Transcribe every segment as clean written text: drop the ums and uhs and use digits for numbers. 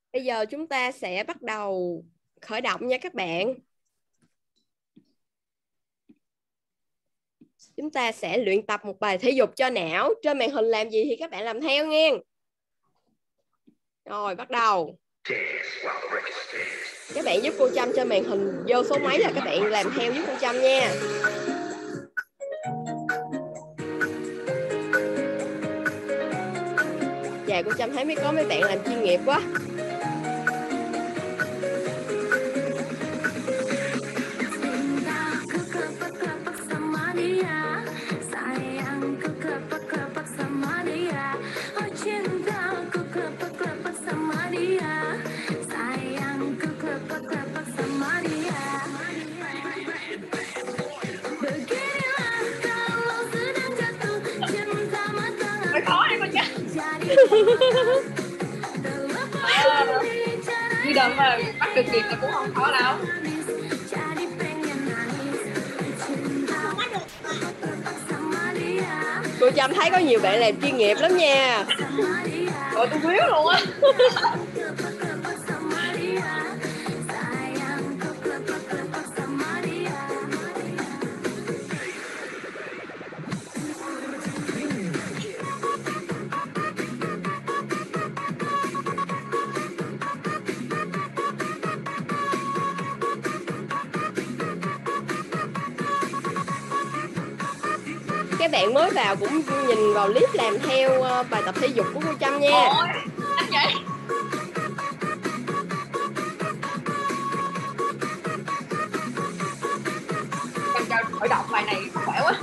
Bây giờ chúng ta sẽ bắt đầu khởi động nha các bạn. Chúng ta sẽ luyện tập một bài thể dục cho não. Trên màn hình làm gì thì các bạn làm theo nghe. Rồi bắt đầu. Các bạn giúp cô Trâm trên màn hình vô số mấy là các bạn làm theo giúp cô Trâm nha. Dạ cô Trâm thấy có mấy bạn làm chuyên nghiệp quá. Như đợt mà bắt được kịp là cũng không khó đâu. Cô Trâm thấy có nhiều bạn làm chuyên nghiệp lắm nha. Rồi tôi biết luôn á. Các bạn mới vào cũng nhìn vào clip làm theo bài tập thể dục của cô Trâm nha. Ôi, anh vậy. Em cho khởi động bài này có khỏe quá.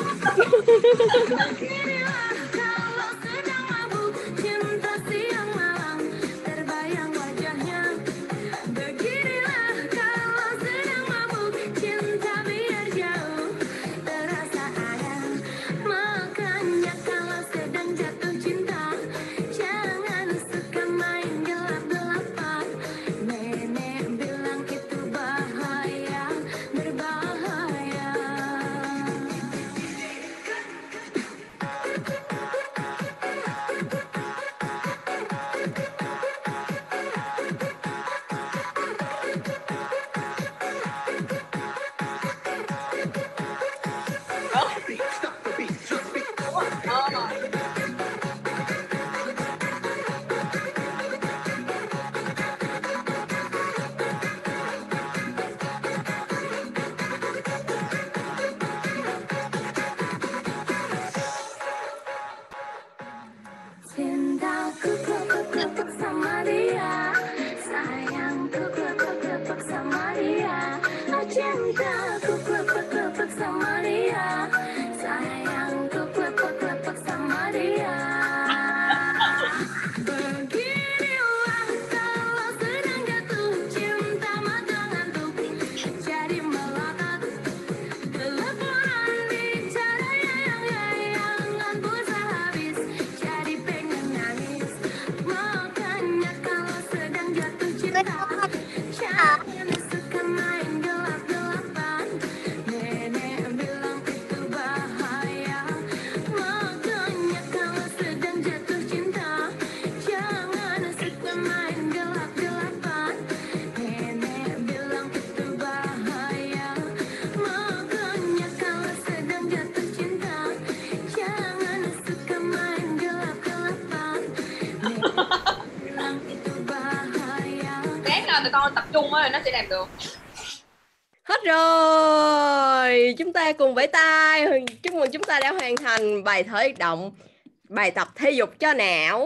Tụi con tập trung rồi nó sẽ làm được. Hết rồi. Chúng ta cùng vẫy tay. Chúc mừng chúng ta đã hoàn thành bài tập thể dục cho não.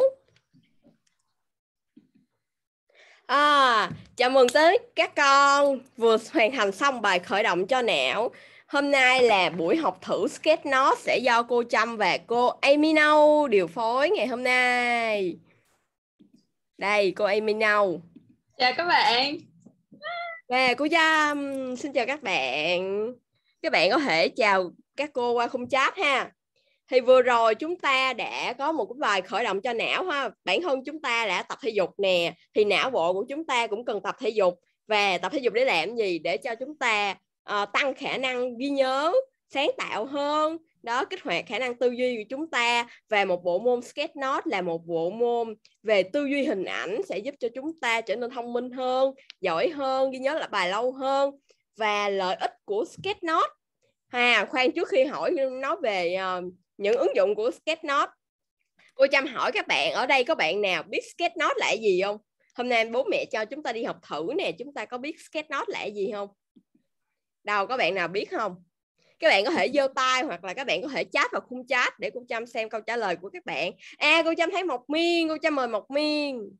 Chào mừng tới các con vừa hoàn thành xong bài khởi động cho não. Hôm nay là buổi học thử sketch note sẽ do cô Trâm và cô Amy Nâu điều phối ngày hôm nay. Đây cô Amy Nâu. Chào các bạn. Nè cô Trâm, xin chào các bạn. Các bạn có thể chào các cô qua khung chat ha. Thì vừa rồi chúng ta đã có một cái bài khởi động cho não ha. Bản thân chúng ta đã tập thể dục nè, thì não bộ của chúng ta cũng cần tập thể dục. Và tập thể dục để làm gì? Để cho chúng ta tăng khả năng ghi nhớ, sáng tạo hơn Đó, kích hoạt khả năng tư duy của chúng ta. Và một bộ môn Sketchnote là một bộ môn về tư duy hình ảnh, sẽ giúp cho chúng ta trở nên thông minh hơn, giỏi hơn, ghi nhớ lại bài lâu hơn. Và lợi ích của Sketchnote, khoan, trước khi hỏi nói về những ứng dụng của Sketchnote, cô Trâm hỏi các bạn ở đây có bạn nào biết Sketchnote là gì không? Hôm nay bố mẹ cho chúng ta đi học thử nè, chúng ta có biết Sketchnote là gì không? Đâu, có bạn nào biết không? Các bạn có thể giơ tay hoặc là các bạn có thể chat vào khung chat để cô Trâm xem câu trả lời của các bạn. Cô Trâm thấy Mộc Miên, cô Trâm mời Mộc Miên.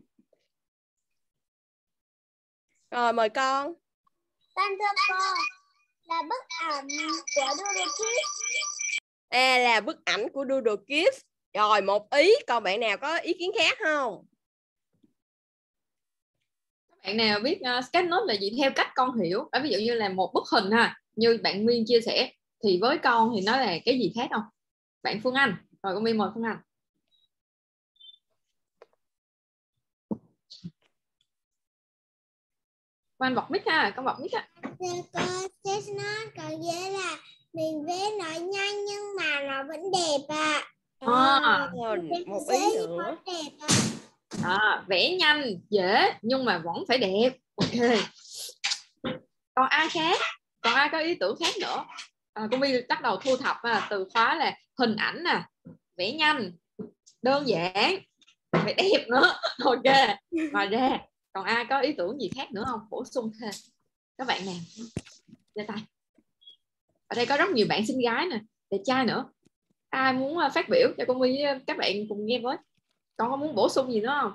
Rồi, mời con. Con thưa cô, là bức ảnh của Doodle Kids. Là bức ảnh của Doodle Kids. Rồi, một ý. Còn bạn nào có ý kiến khác không? Các bạn nào biết Sketchnote là gì theo cách con hiểu? Ví dụ như là một bức hình ha, như bạn Nguyên chia sẻ, thì với con thì nó là cái gì khác không? Bạn Phương Anh. Rồi con Nguyên mời Phương Anh. Con bật mic ha, con bật mic á. Cô, Sketchnote còn nghĩa là mình vẽ nó nhanh nhưng mà nó vẫn đẹp ạ. Một ý nữa. Vẽ nhanh, dễ nhưng mà vẫn phải đẹp. Ok. Còn ai khác? Còn ai có ý tưởng khác nữa? Cô My bắt đầu thu thập từ khóa là hình ảnh nè, vẽ nhanh, đơn giản, phải đẹp nữa. Ok. Ngoài ra còn ai có ý tưởng gì khác nữa không? Bổ sung thêm. Các bạn nào giơ tay. Ở đây có rất nhiều bạn xinh gái nè, đẹp trai nữa. Ai muốn phát biểu cho cô My với các bạn cùng nghe với? Con có muốn bổ sung gì nữa không?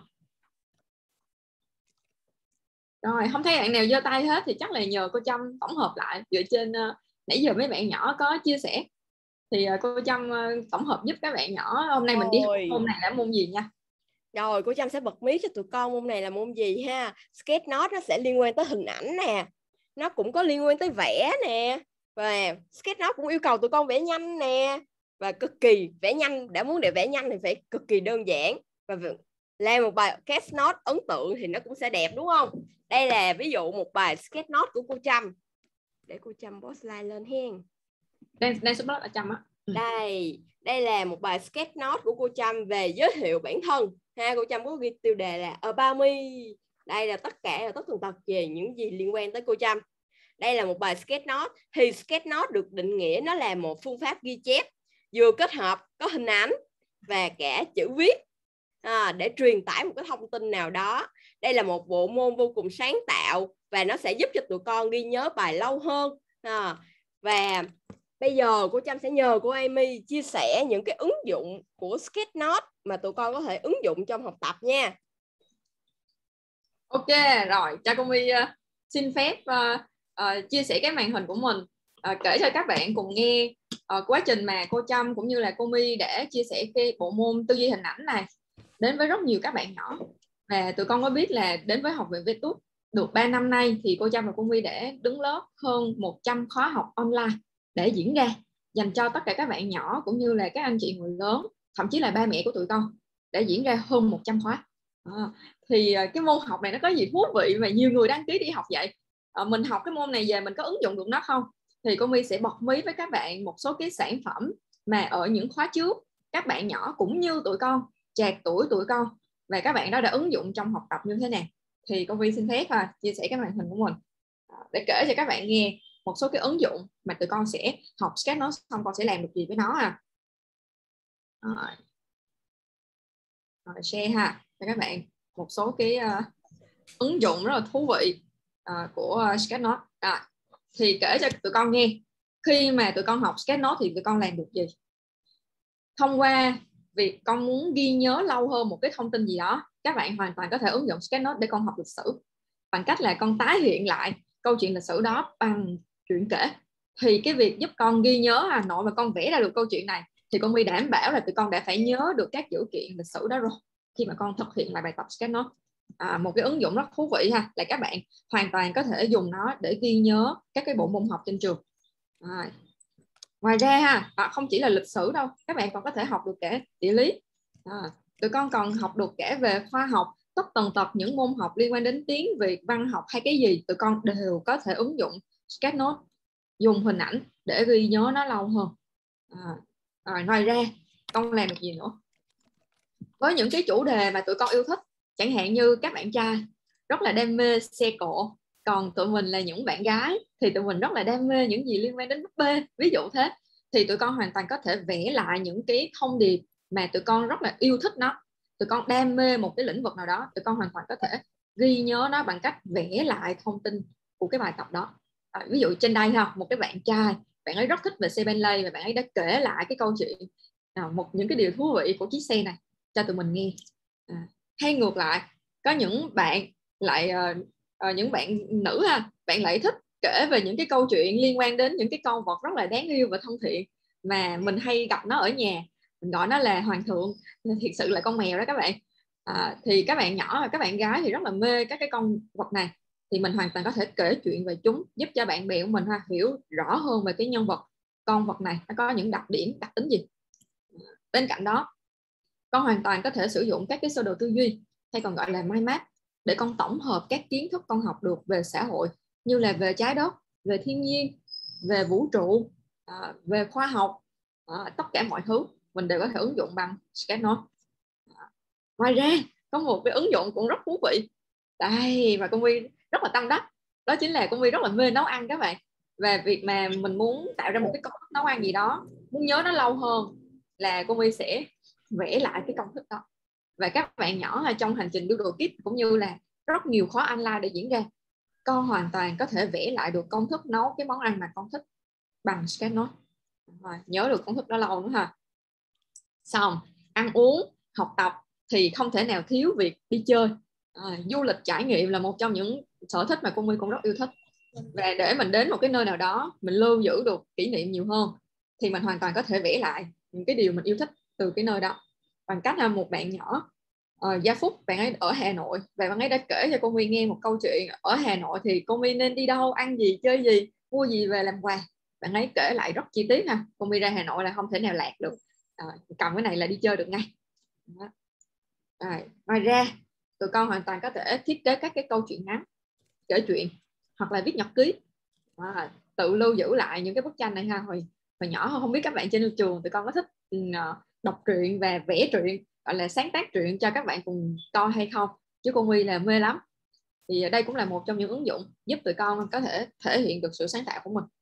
Rồi, không thấy bạn nào giơ tay hết thì chắc là nhờ cô Trâm tổng hợp lại dựa trên nãy giờ mấy bạn nhỏ có chia sẻ. Thì cô Trâm tổng hợp giúp các bạn nhỏ hôm nay mình đi học môn này là môn gì nha. Rồi, cô Trâm sẽ bật mí cho tụi con môn này là môn gì ha. Sketchnote nó sẽ liên quan tới hình ảnh nè, nó cũng có liên quan tới vẽ nè, và Sketchnote cũng yêu cầu tụi con vẽ nhanh nè, và cực kỳ vẽ nhanh. Đã muốn để vẽ nhanh thì phải cực kỳ đơn giản, và làm một bài Sketchnote ấn tượng thì nó cũng sẽ đẹp, đúng không? Đây là ví dụ một bài Sketchnote của cô Trâm. Để cô Trâm post slide lên hen. Đang sắp ở Trâm á. Đây là một bài Sketchnote của cô Trâm về giới thiệu bản thân ha. Cô Trâm có ghi tiêu đề là About Me. Đây là tất cả tất tần tật về những gì liên quan tới cô Trâm. Đây là một bài Sketchnote. Thì Sketchnote được định nghĩa nó là một phương pháp ghi chép vừa kết hợp có hình ảnh và cả chữ viết để truyền tải một cái thông tin nào đó. Đây là một bộ môn vô cùng sáng tạo và nó sẽ giúp cho tụi con ghi nhớ bài lâu hơn. Và bây giờ cô Trâm sẽ nhờ cô Amy chia sẻ những cái ứng dụng của Sketchnote mà tụi con có thể ứng dụng trong học tập nha. Ok, rồi cho cô My xin phép chia sẻ cái màn hình của mình, kể cho các bạn cùng nghe quá trình mà cô Trâm cũng như là cô My để chia sẻ cái bộ môn tư duy hình ảnh này đến với rất nhiều các bạn nhỏ. Và tụi con có biết là đến với Học viện VTUT được 3 năm nay thì cô Trâm và cô My đã đứng lớp hơn 100 khóa học online để diễn ra dành cho tất cả các bạn nhỏ cũng như là các anh chị người lớn, thậm chí là ba mẹ của tụi con, đã diễn ra hơn 100 khóa. Thì cái môn học này nó có gì thú vị mà nhiều người đăng ký đi học vậy? Mình học cái môn này về mình có ứng dụng được nó không? Thì cô My sẽ bật mí với các bạn một số cái sản phẩm mà ở những khóa trước các bạn nhỏ cũng như tụi con, trạc tuổi tụi con, và các bạn đó đã ứng dụng trong học tập như thế nào. Thì cô My xin phép chia sẻ cái màn hình của mình để kể cho các bạn nghe một số cái ứng dụng mà tụi con sẽ học Sketchnote xong con sẽ làm được gì với nó. Rồi share cho các bạn một số cái ứng dụng rất là thú vị của Sketchnote. Thì kể cho tụi con nghe, khi mà tụi con học Sketchnote thì tụi con làm được gì? Thông qua việc con muốn ghi nhớ lâu hơn một cái thông tin gì đó, các bạn hoàn toàn có thể ứng dụng Sketchnote để con học lịch sử bằng cách là con tái hiện lại câu chuyện lịch sử đó bằng chuyện kể. Thì cái việc giúp con ghi nhớ Hà Nội và con vẽ ra được câu chuyện này thì con My đảm bảo là tụi con đã phải nhớ được các dữ kiện lịch sử đó rồi khi mà con thực hiện lại bài tập Sketchnote. Một cái ứng dụng rất thú vị là các bạn hoàn toàn có thể dùng nó để ghi nhớ các cái bộ môn học trên trường. Ngoài ra không chỉ là lịch sử đâu, các bạn còn có thể học được cả địa lý. Tụi con còn học được cả về khoa học, tất tần tật những môn học liên quan đến tiếng Việt, văn học hay cái gì tụi con đều có thể ứng dụng Sketchnote, dùng hình ảnh để ghi nhớ nó lâu hơn. Ngoài ra con làm được gì nữa? Với những cái chủ đề mà tụi con yêu thích, chẳng hạn như các bạn trai rất là đam mê xe cộ, còn tụi mình là những bạn gái thì tụi mình rất là đam mê những gì liên quan đến búp bê, ví dụ thế, thì tụi con hoàn toàn có thể vẽ lại những cái thông điệp mà tụi con rất là yêu thích nó, tụi con đam mê một cái lĩnh vực nào đó, tụi con hoàn toàn có thể ghi nhớ nó bằng cách vẽ lại thông tin của cái bài tập đó. Ví dụ trên đây ha, một cái bạn trai, bạn ấy rất thích về xe Bentley và bạn ấy đã kể lại cái câu chuyện những cái điều thú vị của chiếc xe này cho tụi mình nghe. Hay ngược lại, có những bạn lại những bạn nữ ha, bạn lại thích kể về những cái câu chuyện liên quan đến những cái con vật rất là đáng yêu và thân thiện mà mình hay gặp nó ở nhà, mình gọi nó là hoàng thượng, thiệt sự là con mèo đó các bạn. Thì các bạn nhỏ và các bạn gái thì rất là mê các cái con vật này, thì mình hoàn toàn có thể kể chuyện về chúng, giúp cho bạn bè của mình hiểu rõ hơn về cái nhân vật con vật này nó có những đặc điểm, đặc tính gì. Bên cạnh đó, con hoàn toàn có thể sử dụng các cái sơ đồ tư duy hay còn gọi là mind map để con tổng hợp các kiến thức con học được về xã hội, như là về trái đất, về thiên nhiên, về vũ trụ, về khoa học, tất cả mọi thứ mình đều có thể ứng dụng bằng Sketchnote. Ngoài ra có một cái ứng dụng cũng rất thú vị đây mà con My rất là tâm đắc, đó chính là con My rất là mê nấu ăn các bạn. Và việc mà mình muốn tạo ra một cái công thức nấu ăn gì đó, muốn nhớ nó lâu hơn, là con My sẽ vẽ lại cái công thức đó. Và các bạn nhỏ trong hành trình Doodle Kids cũng như là rất nhiều khóa online để diễn ra, con hoàn toàn có thể vẽ lại được công thức nấu cái món ăn mà con thích bằng Sketchnote. Nhớ được công thức đó lâu nữa ha. Xong, ăn uống, học tập thì không thể nào thiếu việc đi chơi. Du lịch trải nghiệm là một trong những sở thích mà cô My cũng rất yêu thích. Và để mình đến một cái nơi nào đó, mình lưu giữ được kỷ niệm nhiều hơn, thì mình hoàn toàn có thể vẽ lại những cái điều mình yêu thích từ cái nơi đó. Bằng cách là một bạn nhỏ Gia Phúc, bạn ấy ở Hà Nội và bạn ấy đã kể cho cô My nghe một câu chuyện ở Hà Nội thì cô My nên đi đâu, ăn gì, chơi gì, mua gì về làm quà. Bạn ấy kể lại rất chi tiết ha. Cô My ra Hà Nội là không thể nào lạc được, cầm cái này là đi chơi được ngay. Ngoài ra tụi con hoàn toàn có thể thiết kế các cái câu chuyện ngắn, kể chuyện hoặc là viết nhật ký, tự lưu giữ lại những cái bức tranh này ha. Hồi nhỏ không biết các bạn trên trường tụi con có thích đọc truyện và vẽ truyện, gọi là sáng tác truyện cho các bạn cùng coi hay không, chứ cô My là mê lắm. Thì đây cũng là một trong những ứng dụng giúp tụi con có thể thể hiện được sự sáng tạo của mình.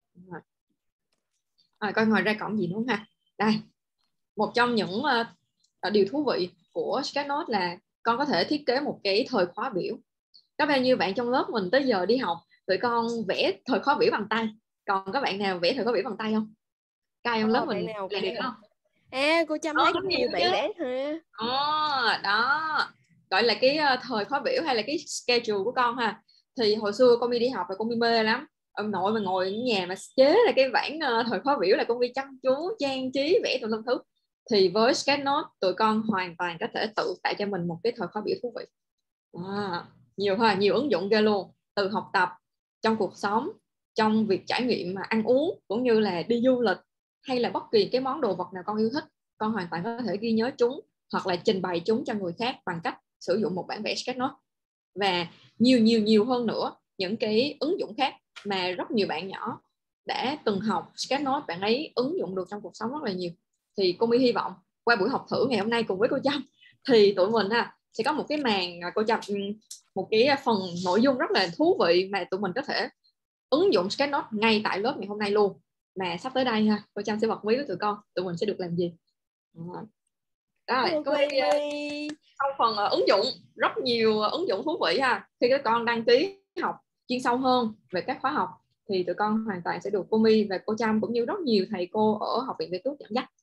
Coi ngoài ra còn gì nữa ha. Đây, một trong những điều thú vị của Sketchnote là con có thể thiết kế một cái thời khóa biểu. Có bao nhiêu bạn trong lớp mình tới giờ đi học tụi con vẽ thời khóa biểu bằng tay, còn các bạn nào vẽ thời khóa biểu bằng tay không? Các em trong lớp mình làm được không? Cô Trâm thấy có nhiều bạn vẽ hả? Đó gọi là cái thời khóa biểu hay là cái schedule của con ha. Thì hồi xưa con My đi học là con My mê lắm, ông nội mà ngồi ở nhà mà chế là cái bảng thời khóa biểu là con My chăm chú trang trí vẽ tùm lum thứ. Thì với Sketchnote tụi con hoàn toàn có thể tự tạo cho mình một cái thời khóa biểu thú vị. Nhiều ứng dụng ghê luôn, từ học tập, trong cuộc sống, trong việc trải nghiệm mà ăn uống, cũng như là đi du lịch, hay là bất kỳ cái món đồ vật nào con yêu thích, con hoàn toàn có thể ghi nhớ chúng hoặc là trình bày chúng cho người khác bằng cách sử dụng một bản vẽ Sketchnote. Và nhiều hơn nữa những cái ứng dụng khác mà rất nhiều bạn nhỏ đã từng học Sketchnote, bạn ấy ứng dụng được trong cuộc sống rất là nhiều. Thì cô My hy vọng qua buổi học thử ngày hôm nay cùng với cô Trâm thì tụi mình sẽ có một cái màn, cô Trâm, một cái phần nội dung rất là thú vị mà tụi mình có thể ứng dụng Sketchnote ngay tại lớp ngày hôm nay luôn. Mà sắp tới đây cô Trâm sẽ bật mí với tụi mình sẽ được làm gì. Rồi, trong phần ứng dụng, rất nhiều ứng dụng thú vị khi các con đăng ký học chuyên sâu hơn về các khóa học thì tụi con hoàn toàn sẽ được cô My và cô Trâm cũng như rất nhiều thầy cô ở Học viện Việt Túc dẫn dắt.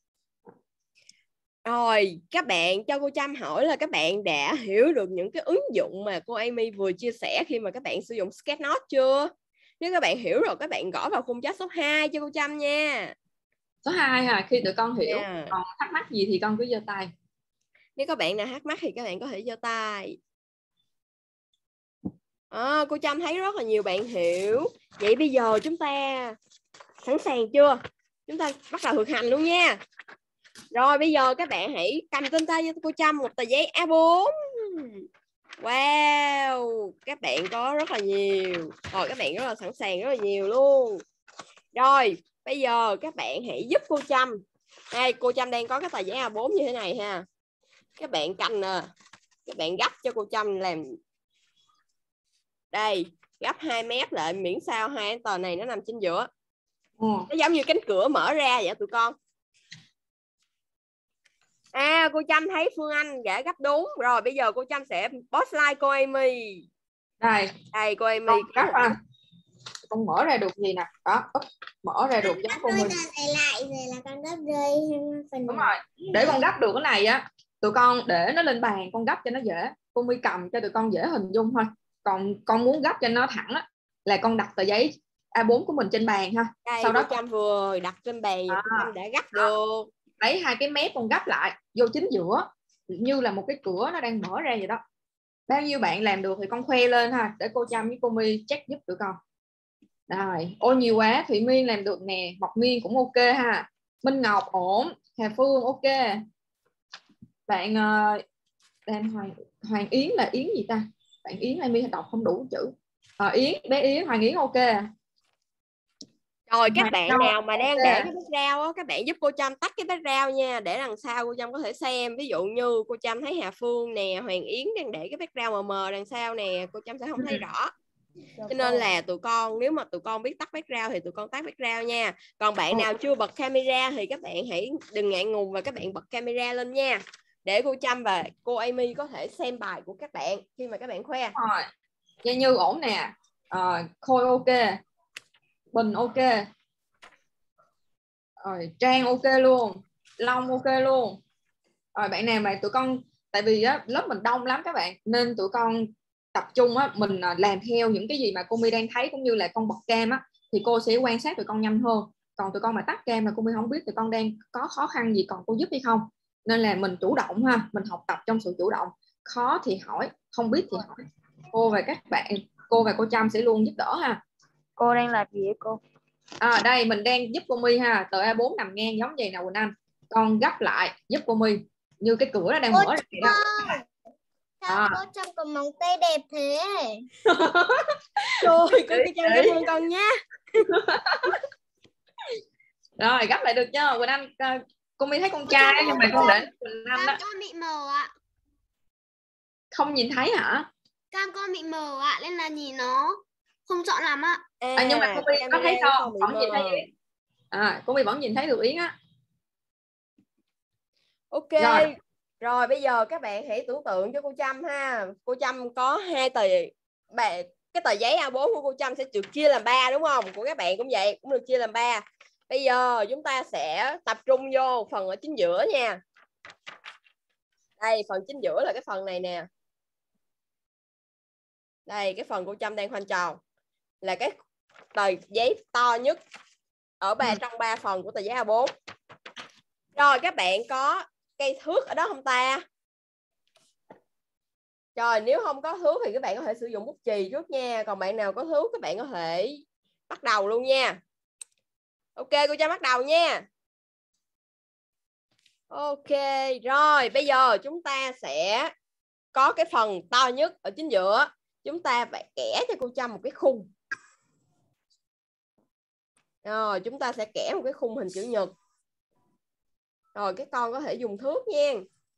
Rồi, các bạn cho cô Trâm hỏi là các bạn đã hiểu được những cái ứng dụng mà cô Amy vừa chia sẻ khi mà các bạn sử dụng Sketchnote chưa? Nếu các bạn hiểu rồi, các bạn gõ vào khung chat số 2 cho cô Trâm nha. Số 2 khi tụi con hiểu, còn thắc mắc gì thì con cứ giơ tay. Nếu các bạn nào thắc mắc thì các bạn có thể giơ tay. Cô Trâm thấy rất là nhiều bạn hiểu. Vậy bây giờ chúng ta sẵn sàng chưa? Chúng ta bắt đầu thực hành luôn nha. Rồi bây giờ các bạn hãy cầm trên tay cho cô Trâm một tờ giấy A4. Wow, các bạn có rất là nhiều. Rồi các bạn rất là sẵn sàng, rất là nhiều luôn. Rồi bây giờ các bạn hãy giúp cô Trâm. Đây, cô Trâm đang có cái tờ giấy A4 như thế này ha. Các bạn canh nè, các bạn gấp cho cô Trâm làm. Đây, gấp 2 mét lại miễn sao hai tờ này nó nằm trên giữa. Nó giống như cánh cửa mở ra vậy tụi con. Cô Trâm thấy Phương Anh đã gấp đúng rồi. Bây giờ cô Trâm sẽ post like cô Amy. Đây cô Amy con mở ra được gì nè, đó, mở ra được giống con mình. Lại rồi là con gấp rơi phần. Đúng rồi, để con gấp được cái này á, tụi con để nó lên bàn con gấp cho nó dễ. Cô My cầm cho tụi con dễ hình dung thôi. Còn con muốn gấp cho nó thẳng á, là con đặt tờ giấy A4 của mình trên bàn ha. Đây, sau đó cô Trâm vừa đặt trên bàn và cô Trâm đã gấp được. Lấy hai cái mép con gấp lại vô chính giữa, như là một cái cửa nó đang mở ra vậy đó. Bao nhiêu bạn làm được thì con khoe lên ha, để cô Trâm với cô My check giúp tụi con. Rồi, ô nhiều quá, Thụy Miên làm được nè, Ngọc Miên cũng ok ha, Minh Ngọc ổn, Hà Phương ok. Bạn Hoàng Yến là Yến gì ta? Bạn Yến Amy đọc không đủ chữ. Yến, bé Yến, Hoàng Yến ok. Rồi các bạn nào mà đang để cái background á, các bạn giúp cô Trâm tắt cái background nha, để lần sau cô Trâm có thể xem. Ví dụ như cô Trâm thấy Hà Phương nè, Hoàng Yến đang để cái background mờ mờ đằng sau nè, cô Trâm sẽ không thấy rõ. Cho nên là tụi con, nếu mà tụi con biết tắt background thì tụi con tắt background nha. Còn bạn nào chưa bật camera thì các bạn hãy đừng ngại ngùng và các bạn bật camera lên nha, để cô Trâm và cô Amy có thể xem bài của các bạn khi mà các bạn khoe. Rồi, Gia Như ổn nè, Khôi ok, Bình ok, rồi Trang ok luôn, Long ok luôn. Rồi bạn nào mà tụi con, tại vì á, lớp mình đông lắm các bạn, nên tụi con tập trung á, mình làm theo những cái gì mà cô My đang thấy, cũng như là con bật cam á, thì cô sẽ quan sát tụi con nhanh hơn. Còn tụi con mà tắt cam mà cô My không biết tụi con đang có khó khăn gì, còn cô giúp hay không. Nên là mình chủ động ha, mình học tập trong sự chủ động, khó thì hỏi, không biết thì hỏi. Cô và các bạn, cô và cô Trâm sẽ luôn giúp đỡ ha. Cô đang làm gì vậy cô? Đây mình đang giúp cô My ha, tờ A4 nằm ngang giống vậy nè Quỳnh Anh, con gấp lại giúp cô My như cái cửa nó đang mở ra vậy đó. Sao cô Trâm có móng tay đẹp thế? Trời, cô Trâm cảm ơn con nhé. Rồi gấp lại được chưa Quỳnh Anh? Cô My thấy con trai nhưng mà con để Quỳnh Anh đó. Con bị mờ ạ. Không nhìn thấy hả? Cam con bị mờ ạ, nên là nhìn nó không rõ lắm ạ. Nhưng mà cô My có thấy không? Vẫn nhìn thấy Yến. Cô My vẫn nhìn thấy được Yến á. Ok. Rồi bây giờ các bạn hãy tưởng tượng cho cô Trâm ha. Cô Trâm có hai tờ, cái tờ giấy A4 của cô Trâm sẽ được chia làm 3 đúng không? Của các bạn cũng vậy, cũng được chia làm 3. Bây giờ chúng ta sẽ tập trung vô phần ở chính giữa nha. Đây, phần chính giữa là cái phần này nè. Đây, cái phần cô Trâm đang khoanh tròn là cái tờ giấy to nhất ở trong 3 phần của tờ giấy A4. Rồi các bạn có cây thước ở đó không ta? Rồi nếu không có thước thì các bạn có thể sử dụng bút chì trước nha. Còn bạn nào có thước các bạn có thể bắt đầu luôn nha. Ok, cô cho bắt đầu nha. Ok, rồi bây giờ chúng ta sẽ có cái phần to nhất ở chính giữa. Chúng ta phải kẻ cho cô Trâm một cái khung. Rồi chúng ta sẽ kẻ một cái khung hình chữ nhật. Rồi các con có thể dùng thước nha.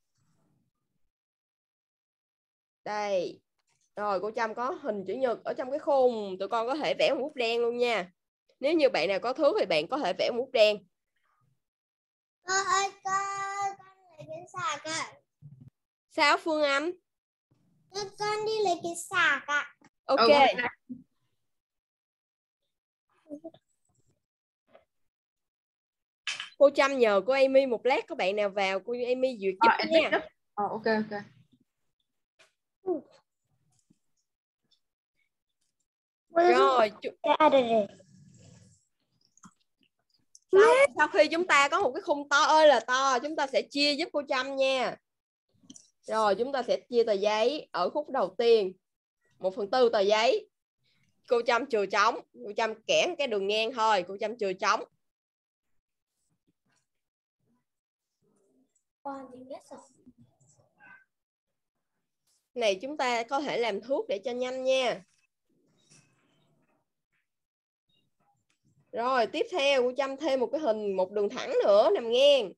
Đây. Rồi cô Trâm có hình chữ nhật ở trong cái khung. Tụi con có thể vẽ một bút đen luôn nha. Nếu như bạn nào có thước thì bạn có thể vẽ một bút đen. Cô ơi, con lấy cái sạc ạ. Sao Phương Anh? Con đi lấy cái sạc ạ. Ok. Cô Trâm nhờ cô Amy một lát, có bạn nào vào cô Amy duyệt giúp nha. Ok. Rồi sau khi chúng ta có một cái khung to ơi là to, chúng ta sẽ chia giúp cô Trâm nha. Rồi chúng ta sẽ chia tờ giấy ở khúc đầu tiên 1/4 tờ giấy. Cô Trâm chừa trống, cô Trâm kẻ cái đường ngang thôi, cô Trâm chừa trống. Này chúng ta có thể làm thước để cho nhanh nha. Rồi tiếp theo cô Trâm thêm một cái hình, một đường thẳng nữa nằm ngang.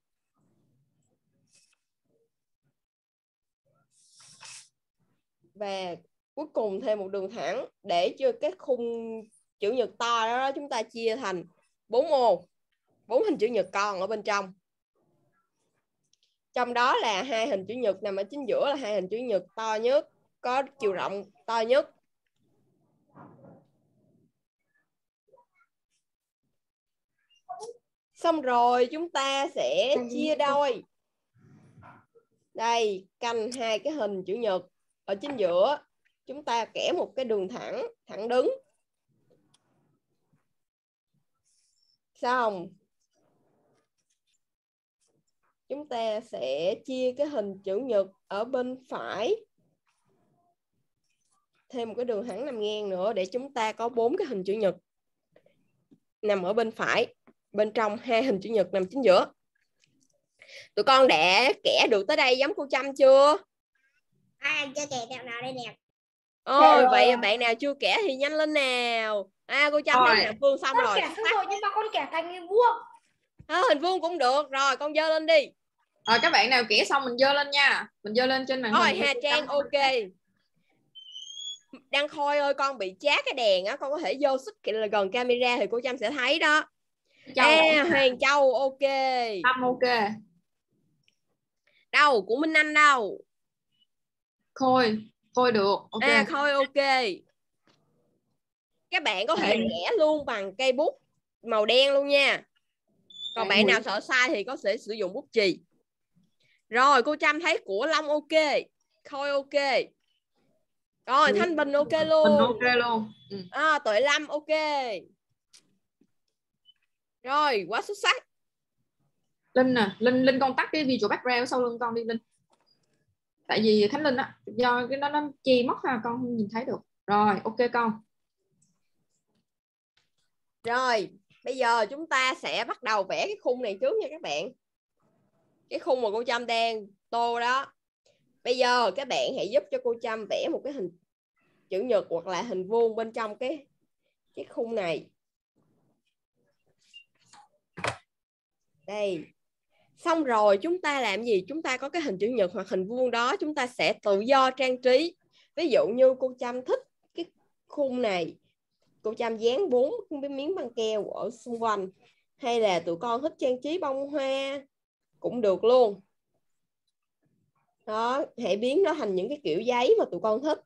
Và cuối cùng thêm một đường thẳng để cho cái khung chữ nhật to đó, chúng ta chia thành 4 ô, 4 hình chữ nhật con ở bên trong. Trong đó là 2 hình chữ nhật nằm ở chính giữa, là 2 hình chữ nhật to nhất, có chiều rộng to nhất. Xong rồi chúng ta sẽ chia đôi. Đây, canh 2 cái hình chữ nhật ở chính giữa, chúng ta kẻ một cái đường thẳng, thẳng đứng. Xong chúng ta sẽ chia cái hình chữ nhật ở bên phải, thêm một cái đường thẳng nằm ngang nữa để chúng ta có 4 cái hình chữ nhật nằm ở bên phải. Bên trong 2 hình chữ nhật nằm chính giữa. Tụi con đã kẻ được tới đây giống cô Trâm chưa? Chưa kẻ tẹo nào đây nè. Ôi, vậy bạn nào chưa kẻ thì nhanh lên nào. Cô Trâm thấy Hà Phương xong rồi. Con kẻ xong rồi nhưng mà con kẻ thành hình vuông. Hình vuông cũng được. Rồi con dơ lên đi. Rồi các bạn nào kẻ xong mình dơ lên nha. Mình dơ lên trên màn hình. Rồi Hà Trang ok. Đăng Khôi ơi, con bị chát cái đèn á, con có thể vô xích là gần camera thì cô Trâm sẽ thấy đó. Hoàng Châu ok. Tâm ok. Đâu của Minh Anh đâu? Khôi được. Ok. Khôi ok. Các bạn có thể vẽ luôn bằng cây bút màu đen luôn nha. Còn bạn nào sợ sai thì có thể sử dụng bút chì. Rồi cô Trâm thấy của Long ok, Khôi ok. Rồi Thanh Bình ok luôn. Mình ok luôn. Tuệ Lâm ok. Rồi quá xuất sắc. Linh nè, Linh con tắt cái video background sau lưng con đi Linh. Tại vì Khánh Linh á, do cái nó che mất ha, con không nhìn thấy được. Rồi, ok con. Rồi, bây giờ chúng ta sẽ bắt đầu vẽ cái khung này trước nha các bạn. Cái khung mà cô Trâm đang tô đó. Bây giờ các bạn hãy giúp cho cô Trâm vẽ một cái hình chữ nhật hoặc là hình vuông bên trong cái khung này. Đây. Xong rồi chúng ta làm gì? Chúng ta có cái hình chữ nhật hoặc hình vuông đó, chúng ta sẽ tự do trang trí. Ví dụ như cô Trâm thích cái khung này, cô Trâm dán 4 cái miếng băng keo ở xung quanh. Hay là tụi con thích trang trí bông hoa cũng được luôn. Đó, hãy biến nó thành những cái kiểu giấy mà tụi con thích.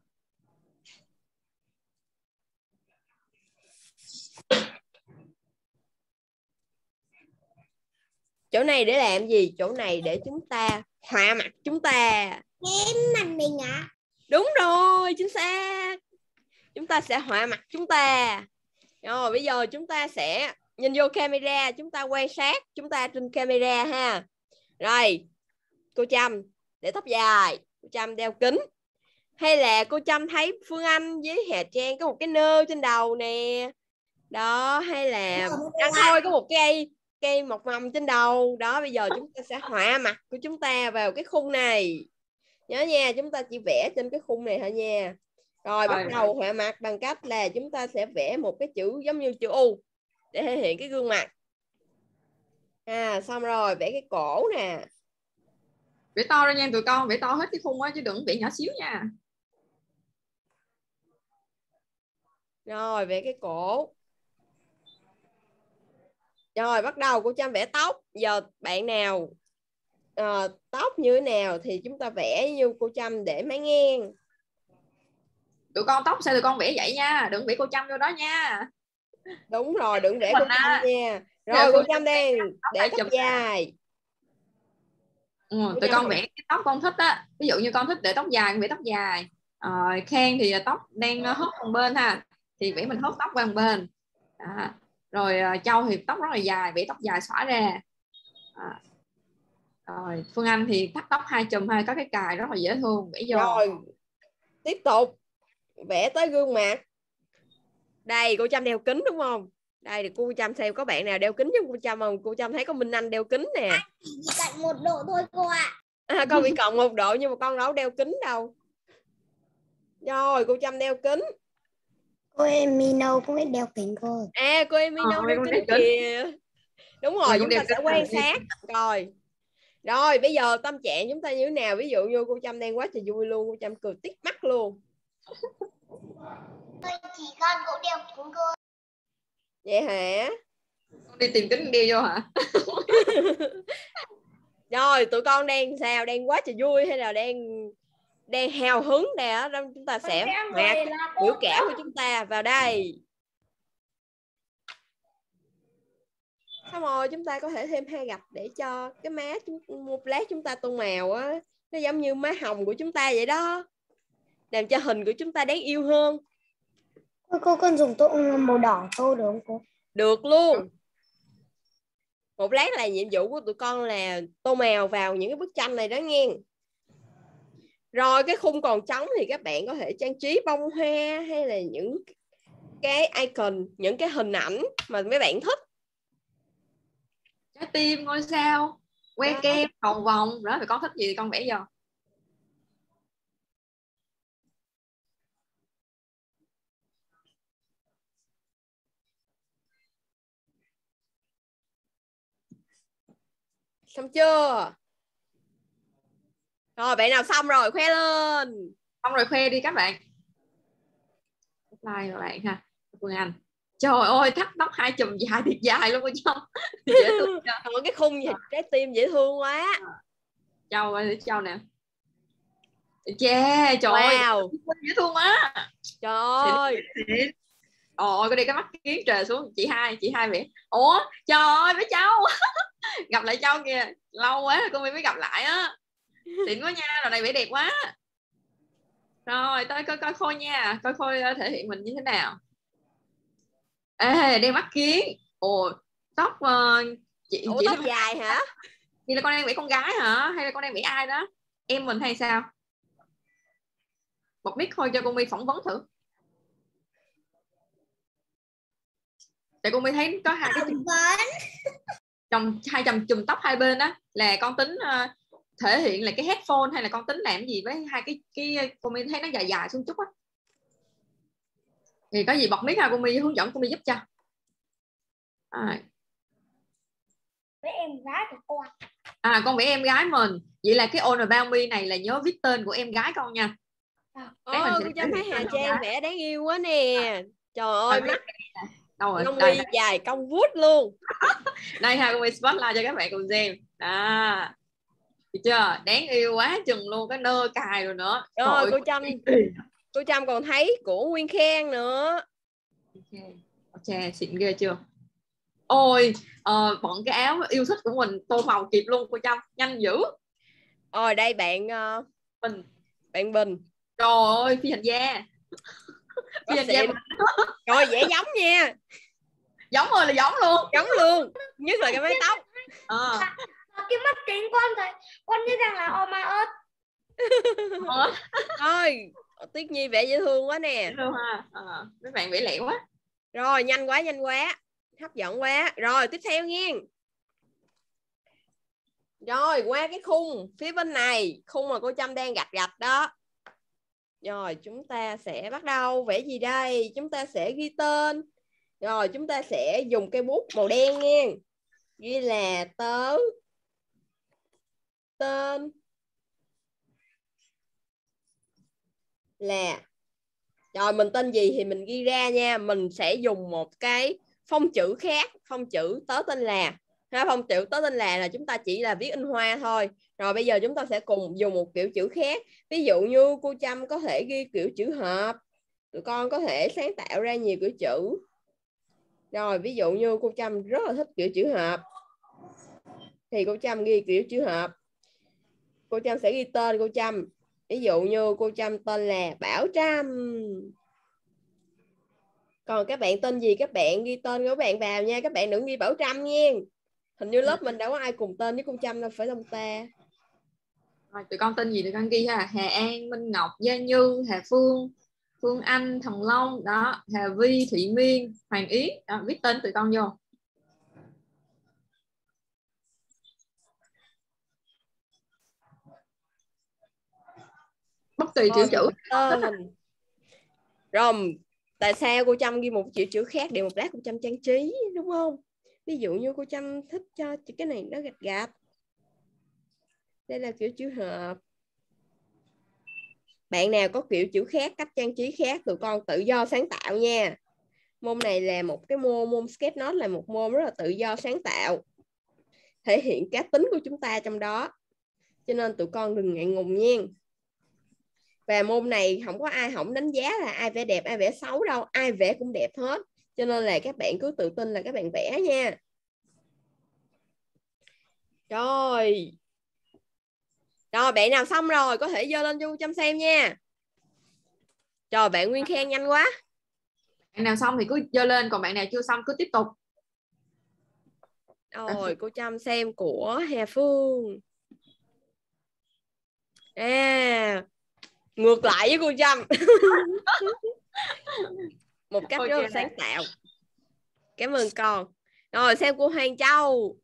Chỗ này để làm gì? Chỗ này để chúng ta họa mặt chúng ta. Em mặt mình ạ. Đúng rồi, chính xác. Chúng ta sẽ họa mặt chúng ta. Rồi bây giờ chúng ta sẽ nhìn vô camera, chúng ta quan sát chúng ta trên camera ha. Rồi, cô Trâm để tóc dài, cô Trâm đeo kính. Hay là cô Trâm thấy Phương Anh với Hà Trang có một cái nơ trên đầu nè. Đó, hay là Đăng Khôi có một cây mọc mầm trên đầu. Đó, bây giờ chúng ta sẽ họa mặt của chúng ta vào cái khung này. Nhớ nha, chúng ta chỉ vẽ trên cái khung này thôi nha. Rồi bắt đầu họa mặt bằng cách là chúng ta sẽ vẽ một cái chữ giống như chữ U để thể hiện cái gương mặt. Xong rồi vẽ cái cổ nè. Vẽ to ra nha tụi con, vẽ to hết cái khung á chứ đừng vẽ nhỏ xíu nha. Rồi vẽ cái cổ. Rồi bắt đầu cô Trâm vẽ tóc. Giờ bạn nào tóc như thế nào thì chúng ta vẽ như cô Trâm để mái ngang. Tụi con tóc sao tụi con vẽ vậy nha, đừng vẽ cô Trâm vô đó nha. Đúng rồi, đừng vẽ cô Trâm nha. Rồi cô Trâm đang để tóc dài. Tụi con vẽ cái tóc con thích á. Ví dụ như con thích để tóc dài, vẽ tóc dài. Khang thì tóc đang hớt một bên ha, thì vẽ mình hớt tóc qua một bên. Rồi Châu thì tóc rất là dài, vẽ tóc dài xõa ra. Rồi Phương Anh thì thắt tóc 2 chùm hay có cái cài rất là dễ thương, vẽ vô. Rồi tiếp tục vẽ tới gương mặt. Đây cô Trâm đeo kính đúng không? Đây thì cô Trâm xem có bạn nào đeo kính chứ cô Trâm không? Cô Trâm thấy có Minh Anh đeo kính nè. Chỉ cận 1 độ thôi cô ạ. Con bị cận 1 độ nhưng mà con đâu đeo kính đâu. Rồi cô Trâm đeo kính. Cô em Mino cũng biết đeo kính cô. À, cô Emino đeo kính kìa. Đúng rồi, chúng ta sẽ quan sát. Rồi, bây giờ tâm trạng chúng ta như thế nào? Ví dụ như cô Trâm đang quá trời vui luôn, cô Trâm cười tít mắt luôn. Chị con cũng đeo kính cô. Vậy hả? Con đi tìm kính đeo vô hả? Rồi, tụi con đang sao? Đang quá trời vui hay là đang hào hứng nè? Chúng ta sẽ hòa biểu cảm của chúng ta vào đây. Xong rồi chúng ta có thể thêm 2 gạch để cho cái má một lát chúng ta tô màu á, nó giống như má hồng của chúng ta vậy đó, làm cho hình của chúng ta đáng yêu hơn. Cô con dùng tô màu đỏ tô được không cô? Được luôn. Một lát là nhiệm vụ của tụi con là tô màu vào những cái bức tranh này đó nghe. Rồi cái khung còn trống thì các bạn có thể trang trí bông hoa hay là những cái icon, những cái hình ảnh mà mấy bạn thích. Trái tim, ngôi sao, que Đó. kem, cầu vồng đó, thì con thích gì thì con vẽ vô. Xong chưa? Rồi bạn nào xong rồi khoe lên. Xong rồi khoe đi các bạn. Like các bạn ha. Phương Anh. Trời ơi, thắt tóc 2 chùm dài thiệt dài luôn cô Châu. Dễ thương. Còn cái khung gì trái tim dễ thương quá. Châu ơi, Châu nè. Chà, trời ơi, Wow. dễ thương quá. Trời ơi. Ôi, có đi cái mắt kiến trời xuống. Chị hai vẽ. Ủa, trời ơi, với Châu. Gặp lại Châu kìa. Lâu quá rồi cô mới gặp lại á. Xịn quá nha, lần này vẽ đẹp quá. Rồi, tới coi Khôi nha. Coi Khôi thể hiện mình như thế nào. Ê, đeo mắt kiến. Ồ, tóc chị Ủa tóc dài hả? Vậy là con đang vẽ con gái hả? Hay là con đang vẽ ai đó? Em mình hay sao? Bật mic thôi cho cô My phỏng vấn thử. Tại cô My thấy có hai cái chùm tóc hai bên đó là con tính thể hiện là cái headphone hay là con tính làm gì với hai cái cô My thấy nó dài dài xuống chút á. Thì có gì bật mic ha, cô My hướng dẫn cô My giúp cho. Với em gái của con. Con vẽ em gái mình. Vậy là cái All About Me này là nhớ viết tên của em gái con nha. Cô Trâm thấy Hà Trang vẽ đáng yêu quá nè. Trời ơi, mắt lông mi dài cong vút luôn. Đây ha, cô My spotlight cho các bạn cùng xem. Đó. Được chưa? Đáng yêu quá chừng luôn, cái nơ cài rồi nữa. Rồi cô Trâm còn thấy của Nguyên Khang nữa. Ok, xịn ghê chưa? Ôi, bận cái áo yêu thích của mình tô màu kịp luôn cô Trâm, nhanh dữ. Rồi đây bạn Bình. Trời ơi, phi hành gia. Phi hành gia. Rồi vẽ giống nha. Giống rồi là giống luôn. Giống luôn, nhất là cái mái tóc. Cái mắt kính con như rằng là oh my god. Thôi, Tuyết Nhi vẽ dễ thương quá nè. Dễ thương ha. Mấy bạn vẽ lẹ quá. Rồi nhanh quá, hấp dẫn quá. Rồi tiếp theo nha. Rồi qua cái khung phía bên này, khung mà cô Trâm đang gạch đó. Rồi chúng ta sẽ bắt đầu vẽ gì đây? Chúng ta sẽ ghi tên. Rồi chúng ta sẽ dùng cây bút màu đen nha. Ghi là tên là. Rồi mình tên gì thì mình ghi ra nha. Mình sẽ dùng một cái phông chữ khác. Phông chữ tớ tên là. Phông chữ tớ tên là chúng ta chỉ là viết in hoa thôi. Rồi bây giờ chúng ta sẽ cùng dùng một kiểu chữ khác. Ví dụ như cô Trâm có thể ghi kiểu chữ hợp. Tụi con có thể sáng tạo ra nhiều kiểu chữ. Rồi ví dụ như cô Trâm rất là thích kiểu chữ hợp thì cô Trâm ghi kiểu chữ hợp. Cô Trâm sẽ ghi tên cô Trâm. Ví dụ như cô Trâm tên là Bảo Trâm. Còn các bạn tên gì các bạn ghi tên của các bạn vào nha. Các bạn đừng ghi Bảo Trâm nha. Hình như lớp mình đâu có ai cùng tên với cô Trâm đâu, phải không ta? Rồi, tụi con tên gì tụi con ghi ha. Hà An, Minh Ngọc, Gia Như, Hà Phương, Phương Anh, Thần Long đó, Hà Vi, Thị Miên, Hoàng Yến đó, viết tên tụi con vô. Bất kỳ kiểu chữ. Tên. Rồi Tại sao cô Trâm ghi một kiểu chữ khác để một lát cô Trâm trang trí, đúng không? Ví dụ như cô Trâm thích cho cái này nó gạch gạch. Đây là kiểu chữ hợp. Bạn nào có kiểu chữ khác, cách trang trí khác, tụi con tự do sáng tạo nha. Môn này là một cái môn sketch note là một môn rất là tự do sáng tạo, thể hiện cá tính của chúng ta trong đó, cho nên tụi con đừng ngại ngùng nha. Và môn này không có ai không đánh giá là ai vẽ đẹp ai vẽ xấu đâu, ai vẽ cũng đẹp hết, cho nên là các bạn cứ tự tin là các bạn vẽ nha. Rồi bạn nào xong rồi có thể giơ lên cho Trâm xem nha. Trời, bạn Nguyên khen nhanh quá. Bạn nào xong thì cứ giơ lên, còn bạn nào chưa xong cứ tiếp tục. Rồi cô Trâm xem của Hà Phương. Ngược lại với cô Trâm. Một cách rất là sáng tạo. Cảm ơn con. Rồi xem cô Hoàng Châu.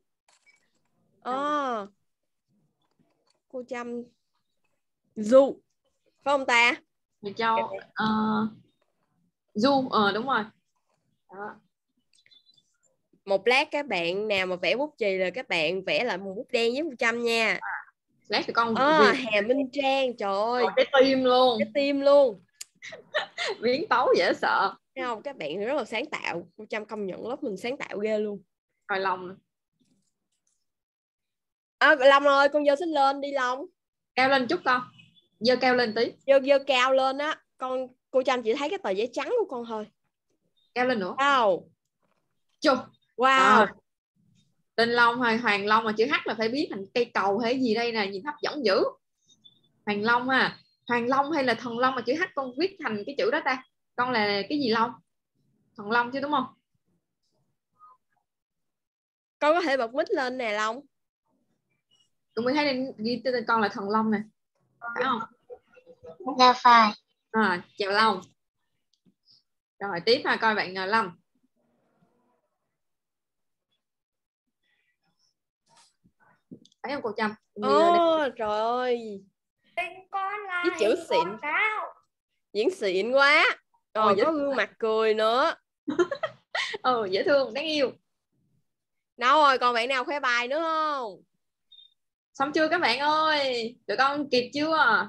Cô Trâm Du phải không ta? Hoàng Châu Du, đúng rồi. Đó. Một lát các bạn nào mà vẽ bút chì là các bạn vẽ lại một bút đen với cô Trâm nha. Lát thì con Hà Minh Trang, trời ơi, cái tim luôn. Cái tim luôn. Biến tấu dễ sợ. Thấy không? Các bạn rất là sáng tạo. Cô Trâm công nhận lớp mình sáng tạo ghê luôn. Rồi lòng. Long ơi, con giơ xích lên đi Long. Cao lên chút con. Giơ cao lên tí. Giơ cao lên á. Cô Trâm chỉ thấy cái tờ giấy trắng của con thôi. Cao lên nữa. Wow. Tên Long hay Hoàng Long mà chữ H là phải biết thành cây cầu hay gì đây nè, nhìn hấp dẫn dữ. Hoàng Long à, Hoàng Long hay là Thần Long mà chữ H con viết thành cái chữ đó ta? Con là cái gì Long? Thần Long chứ đúng không? Con có thể bật mic lên nè Long. Tụi mình thấy ghi tên con là Thần Long nè, phải không? Dạ phải. Chào Long. Rồi tiếp ha, coi bạn Lâm. Thấy không cô Trâm? Trời ơi. Con là Với chữ xịn. Diễn xịn quá. Rồi có gương mặt cười nữa. Dễ thương, đáng yêu. Đâu rồi, còn bạn nào khoe bài nữa không? Xong chưa các bạn ơi? Tụi con kịp chưa?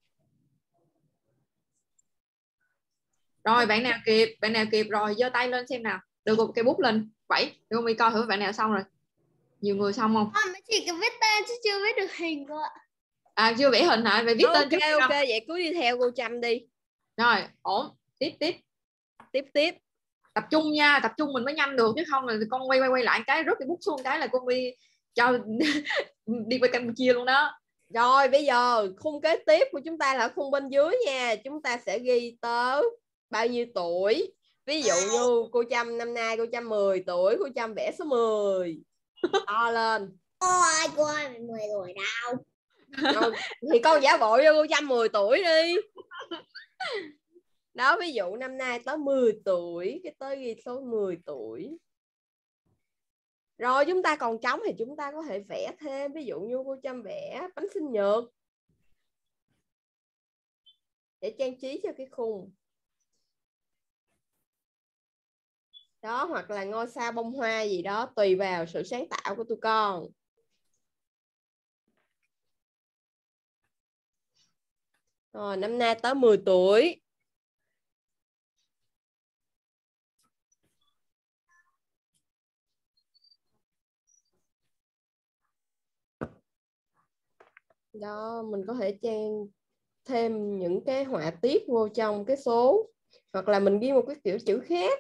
Rồi bạn nào kịp rồi giơ tay lên xem nào. Đưa một cây bút lên. Vậy, đưa mi coi thử bạn nào xong rồi. Nhiều người xong không? Con mới chỉ có viết tên chứ chưa viết được hình cơ ạ. Chưa vẽ hình hả? Vậy viết tên trước. Ok, vậy cứ đi theo cô Trâm đi. Rồi, ổn. Tiếp. Tập trung nha, tập trung mình mới nhanh được chứ không là con quay lại cái rớt cái bút xuống cái là con đi cho đi qua Campuchia luôn đó. Rồi bây giờ khung kế tiếp của chúng ta là khung bên dưới nha. Chúng ta sẽ ghi tới bao nhiêu tuổi. Ví dụ như cô Trâm năm nay cô Trâm 10 tuổi, cô Trâm vẽ số 10 to lên. Ôi, cô ơi, 10 tuổi đâu. Rồi, thì con giả bộ cho cô Trâm 10 tuổi đi. Đó, ví dụ năm nay tới 10 tuổi, cái tới ghi số 10 tuổi. Rồi chúng ta còn trống thì chúng ta có thể vẽ thêm. Ví dụ như cô Trâm vẽ bánh sinh nhật để trang trí cho cái khung. Đó, hoặc là ngôi sao bông hoa gì đó, tùy vào sự sáng tạo của tụi con. Rồi, năm nay tới 10 tuổi. Đó, mình có thể trang thêm những cái họa tiết vô trong cái số, hoặc là mình ghi một cái kiểu chữ khác.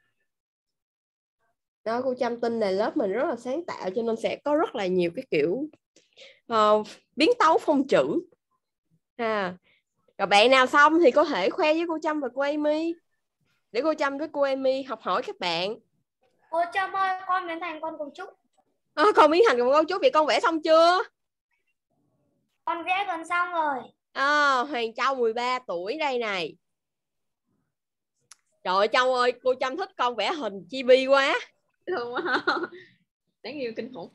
Đó, cô Trâm tin là lớp mình rất là sáng tạo, cho nên sẽ có rất là nhiều cái kiểu biến tấu phông chữ. Rồi bạn nào xong thì có thể khoe với cô Trâm và cô Amy, để cô Trâm với cô Amy học hỏi các bạn. Cô Trâm ơi, con biến thành con cấu trúc. Con biến thành con gấu trúc, vậy con vẽ xong chưa? Con vẽ gần xong rồi. Hoàng Châu 13 tuổi đây này. Trời ơi Châu ơi, cô Trâm thích con vẽ hình chibi quá. Thương quá. Đáng yêu kinh khủng.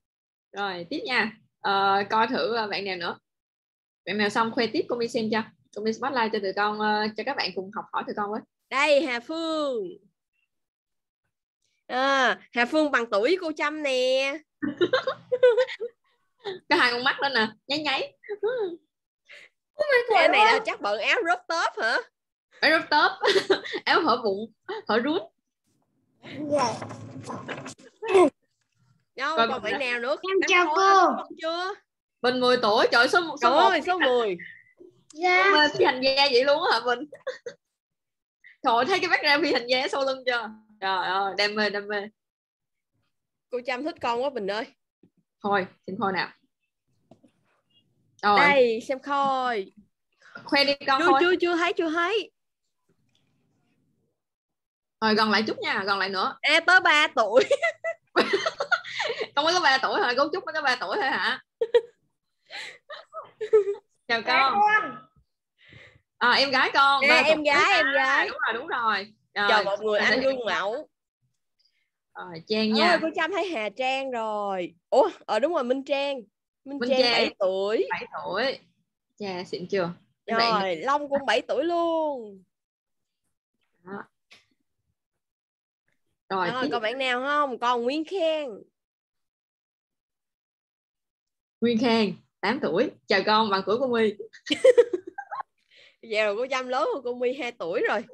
Rồi tiếp nha. Coi thử bạn nào nữa. Bạn nào xong khoe tiếp cô mi xem cho. Cô My spotlight cho tụi con, cho các bạn cùng học hỏi tụi con với. Đây Hà Phương. Hà Phương bằng tuổi với cô Trâm nè. Có hai con mắt lên nè, nháy nháy. Cái này là chắc bận áo crop top hả? Áo crop top, áo hở bụng, hở rút. Dạ. Đâu, Coi còn mình bạn nào nữa? Em chào cô. Chưa? Bình 10 tuổi, trời số 1. Số 10. Dạ. Phi hành gia vậy luôn hả Bình? Trời, thấy cái background phi hành gia sau lưng chưa? Trời ơi, đam mê, đam mê. Cô Trâm thích con quá Bình ơi. Thôi, xin thôi nào. Rồi. Đây, xem coi. Khoe đi con thôi. Chưa thấy. Rồi gần lại chút nha, gần lại nữa. Tới 3 tuổi. Con mới có 3 tuổi hả? Gấu trúc mới có 3 tuổi thôi hả? Chào con. Em gái con. Em gái. Đúng rồi. Chờ một người anh gương mẫu. Rồi, Trang nha. Cô Trâm thấy Hà Trang rồi. Ủa, đúng rồi, Minh Trang. Minh Trang 7 tuổi. 7 tuổi. Chà, xịn chưa? Rồi, Long cũng 7 tuổi luôn. Đó. Rồi, còn bạn nào không? Còn Nguyên Khang. Nguyên Khang 8 tuổi. Chào con, bằng tuổi của My. Giờ rồi cô Trâm lớn hơn cô My 2 tuổi rồi.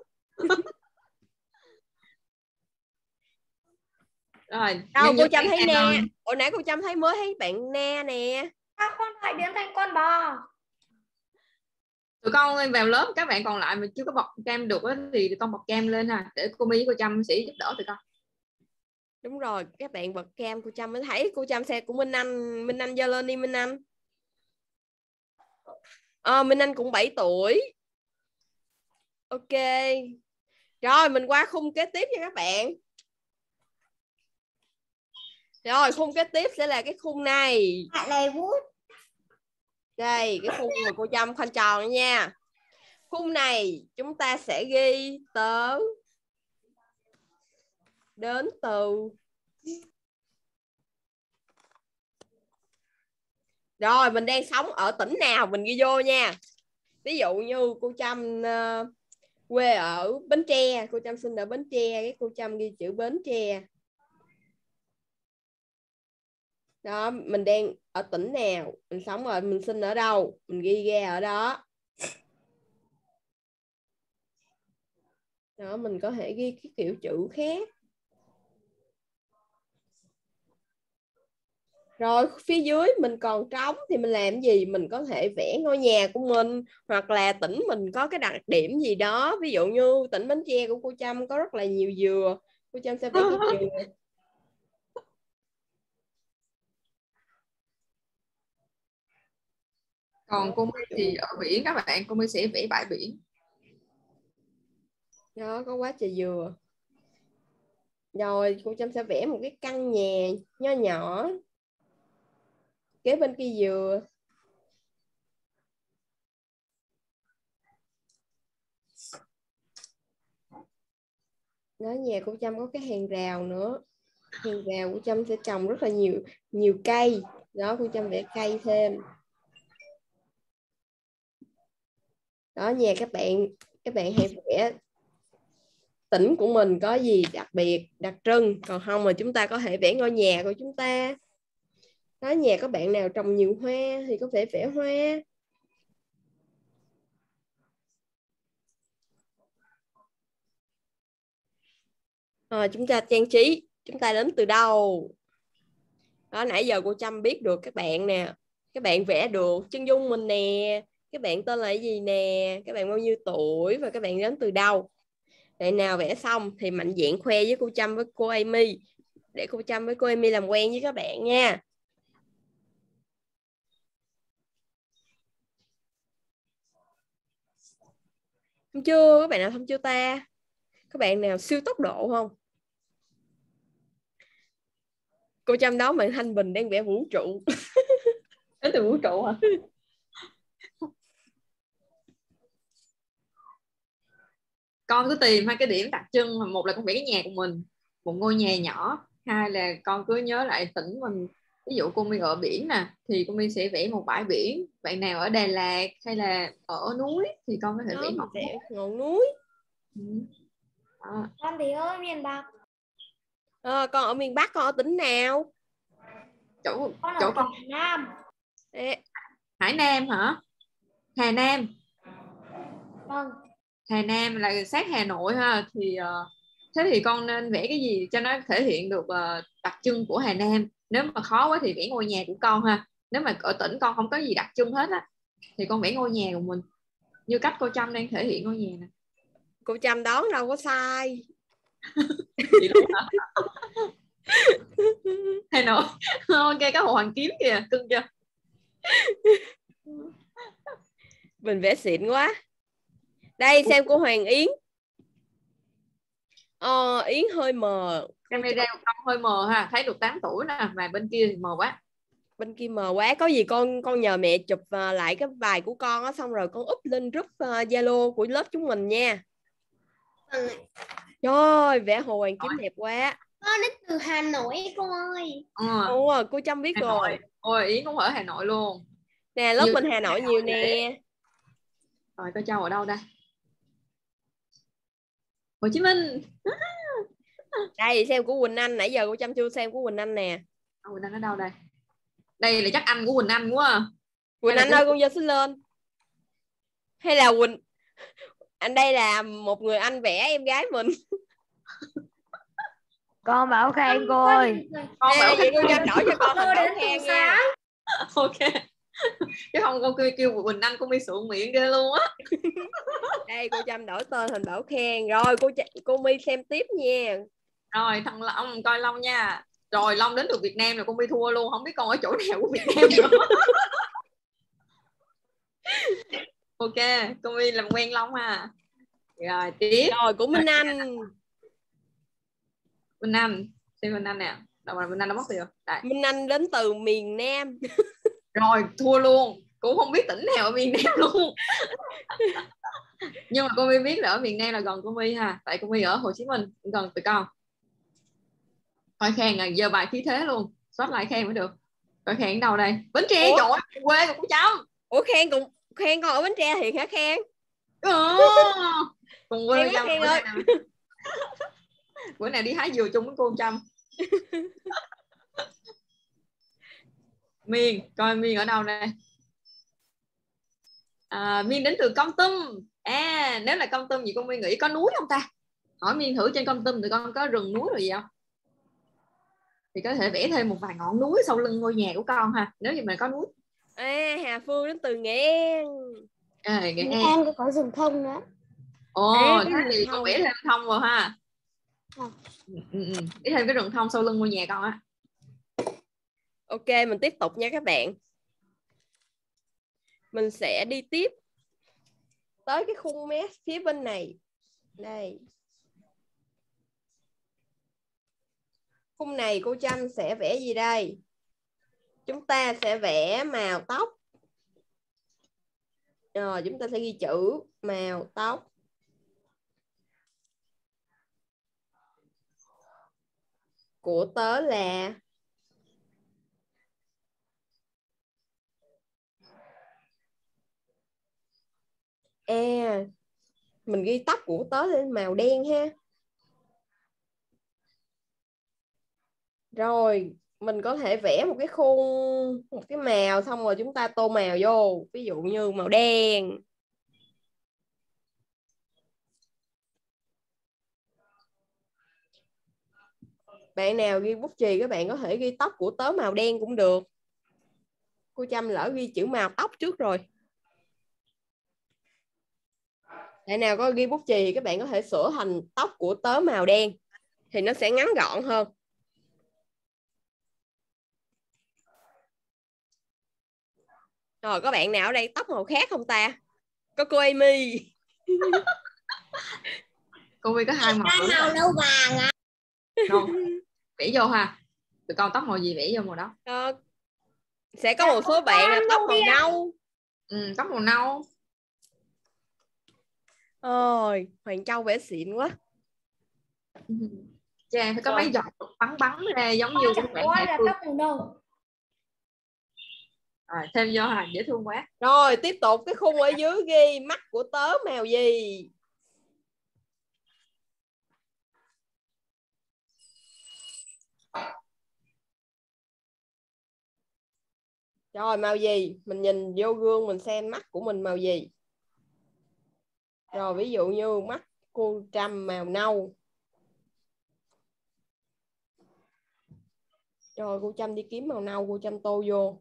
Rồi. Đâu cô Trâm thấy Na. Hồi nãy cô Trâm thấy mới thấy bạn Na nè. Con phải biến thành con bò. Tụi con vào lớp, các bạn còn lại mà chưa có bật cam được thì tụi con bật cam lên nè, để cô My với cô Trâm sẽ giúp đỡ tụi con. Đúng rồi, các bạn bật cam cô Trâm mới thấy. Cô Trâm xe của Minh Anh giơ lên đi Minh Anh. Minh Anh cũng 7 tuổi. Ok. Rồi mình qua khung kế tiếp nha các bạn. Rồi khung kế tiếp sẽ là cái khung này. Này bút. Đây, cái khung mà cô Trâm khoanh tròn nha. Khung này chúng ta sẽ ghi đến từ. Rồi mình đang sống ở tỉnh nào mình ghi vô nha. Ví dụ như cô Trâm quê ở Bến Tre, cô Trâm sinh ở Bến Tre, cái cô Trâm ghi chữ Bến Tre. Đó, mình đang ở tỉnh nào, mình sống rồi, mình sinh ở đâu, mình ghi ra ở đó. Đó, mình có thể ghi cái kiểu chữ khác. Rồi phía dưới mình còn trống thì mình làm gì? Mình có thể vẽ ngôi nhà của mình, hoặc là tỉnh mình có cái đặc điểm gì đó. Ví dụ như tỉnh Bến Tre của cô Trâm có rất là nhiều dừa, cô Trâm sẽ vẽ cái dừa. Còn cô My thì ở biển các bạn, cô My sẽ vẽ bãi biển. Đó, có quá trời dừa. Rồi cô Trâm sẽ vẽ một cái căn nhà nho nhỏ kế bên cây dừa. Đó, nhà cô Trâm có cái hàng rào nữa. Hàng rào của Trâm sẽ trồng rất là nhiều cây. Đó, cô Trâm vẽ cây thêm. Đó, nhà các bạn hãy vẽ tỉnh của mình có gì đặc biệt, đặc trưng. Còn không mà chúng ta có thể vẽ ngôi nhà của chúng ta. Đó, nhà có bạn nào trồng nhiều hoa thì có thể vẽ hoa. Chúng ta trang trí, chúng ta đến từ đâu? Đó, nãy giờ cô Trâm biết được các bạn nè. Các bạn vẽ được chân dung mình nè. Các bạn tên là gì nè? Các bạn bao nhiêu tuổi và các bạn đến từ đâu? Để nào vẽ xong thì mạnh dạn khoe với cô Trâm với cô Amy, để cô Trâm với cô Amy làm quen với các bạn nha. Không chưa? Các bạn nào không chưa ta? Các bạn nào siêu tốc độ không? Cô Trâm đó bạn Thanh Bình đang vẽ vũ trụ. Đến từ vũ trụ hả? Con cứ tìm hai cái điểm đặc trưng. Một là con vẽ cái nhà của mình, một ngôi nhà nhỏ. Hai là con cứ nhớ lại tỉnh mình ví dụ cô My ở biển nè thì cô My sẽ vẽ một bãi biển. Bạn nào ở Đà Lạt hay là ở núi thì con có thể Đó, vẽ mình ngọn núi. vẽ ngọn núi. Đó. Con thì ở miền Bắc. Con ở miền Bắc, con ở tỉnh nào? Chỗ Con ở chỗ con tỉnh Hà Nam. Hải Nam hả? Hà Nam. Vâng. Hà Nam là sát Hà Nội ha, thì thế thì con nên vẽ cái gì cho nó thể hiện được đặc trưng của Hà Nam. Nếu mà khó quá thì vẽ ngôi nhà của con ha. Nếu mà ở tỉnh con không có gì đặc trưng hết á thì con vẽ ngôi nhà của mình như cách cô Trâm đang thể hiện ngôi nhà nè. Cô Trâm đoán đâu có sai. Vậy luôn hả? Hà Nội. Ok, có Hồ Hoàn Kiếm kìa, cưng chưa? Mình vẽ xịn quá. Đây xem cô Hoàng Yến. Yến hơi mờ. Camera của con hơi mờ ha, thấy được 8 tuổi nè, mà bên kia thì mờ quá. Bên kia mờ quá. Có gì con nhờ mẹ chụp lại cái bài của con á, xong rồi con up lên group Zalo của lớp chúng mình nha. Trời ơi, vẽ Hồ Hoàn Kiếm đẹp quá. Con đến từ Hà Nội cô ơi. Ồ, cô Trâm biết Hà rồi. Nội. Ôi, Yến cũng ở Hà Nội luôn. Nè, lớp Nhiều mình Hà Nội nhiều nè. Rồi, cô Châu ở đâu đây? Hồ Chí Minh. Đây xem của Quỳnh Anh. Nãy giờ cô Trâm chưa xem của Quỳnh Anh nè. Quỳnh Anh ở đâu đây? Đây là chắc anh của Quỳnh Anh quá à. Quỳnh Anh ơi, con giơ xích lên. Hay là Quỳnh anh đây là một người anh vẽ em gái mình. Con Bảo Khang cô ơi. Con Ê, bảo vậy cô Trâm đổi cho con thành Bảo Khang nha. Ok. Chứ không con kêu Quỳnh Anh cũng bị sượng miệng ghê luôn á. Đây cô Trâm đổi tên thành Bảo Khang. Rồi cô My xem tiếp nha. Rồi thằng Long coi Long nha. Rồi Long đến được Việt Nam rồi con My thua luôn, không biết con ở chỗ nào của Việt Nam nữa. Ok, con My làm quen Long ha. Rồi tiếp. Rồi của Minh Anh. Minh Anh, xem Minh Anh nè. Đâu mà Minh Anh nó mất rồi. Đây. Minh Anh đến từ miền Nam. Rồi thua luôn, cũng không biết tỉnh nào ở miền Nam luôn. Nhưng mà cô My biết là ở miền Nam là gần cô My ha, tại cô My ở Hồ Chí Minh gần tụi con. Coi Khang à, giờ bài khí thế luôn, xót lại Khang mới được. Coi Khang ở đâu đây? Bến Tre. Trời ơi, quê của cô Trâm. Ủa Khang con ở Bến Tre thiệt hả Khang? Cùng quê Khang Trâm Khang ơi. Bữa nào đi hái dừa chung với cô Trâm. Miên, coi Miên ở đâu đây? Miên đến từ Kon Tum. Nếu là Kon Tum thì con Miên nghĩ có núi không ta? Hỏi Miên thử trên Kon Tum tụi con có rừng núi rồi gì không? Thì có thể vẽ thêm một vài ngọn núi sau lưng ngôi nhà của con ha, nếu như mà có núi. Hà Phương đến từ Nghệ An. Nghệ An có rừng thông nữa. Thế thì con vẽ thêm thông rồi ha. Vẽ thêm cái rừng thông sau lưng ngôi nhà con á. Ok, mình tiếp tục nha các bạn. Mình sẽ đi tiếp tới cái khung mé phía bên này. Đây. Khung này cô Trâm sẽ vẽ gì đây? Chúng ta sẽ vẽ màu tóc. Rồi chúng ta sẽ ghi chữ màu tóc. Của tớ là mình ghi tóc của tớ lên màu đen ha. Rồi mình có thể vẽ một cái khuôn, một cái màu, xong rồi chúng ta tô màu vô. Ví dụ như màu đen. Bạn nào ghi bút chì các bạn có thể ghi tóc của tớ màu đen cũng được. Cô Trâm lỡ ghi chữ màu tóc trước rồi. Bạn nào có ghi bút chì thì các bạn có thể sửa thành tóc của tớ màu đen thì nó sẽ ngắn gọn hơn. Rồi có bạn nào ở đây tóc màu khác không ta? Có cô Amy. Cô My có hai màu. Màu nâu vàng ạ. Vẽ vô ha. Tụi con tóc màu gì vẽ vô màu đó. Sẽ có một số bạn là tóc màu nâu. Tóc màu nâu. Ôi, Hoàng Châu vẽ xịn quá. Chà, phải có mấy giọt bắn ra giống như của bạn là tóc màu nâu. Rồi, thêm vô Hành dễ thương quá. Rồi tiếp tục cái khung ở dưới ghi mắt của tớ màu gì. Rồi màu gì? Mình nhìn vô gương mình xem mắt của mình màu gì. Rồi ví dụ như mắt cô Trâm màu nâu. Rồi cô Trâm đi kiếm màu nâu, cô Trâm tô vô.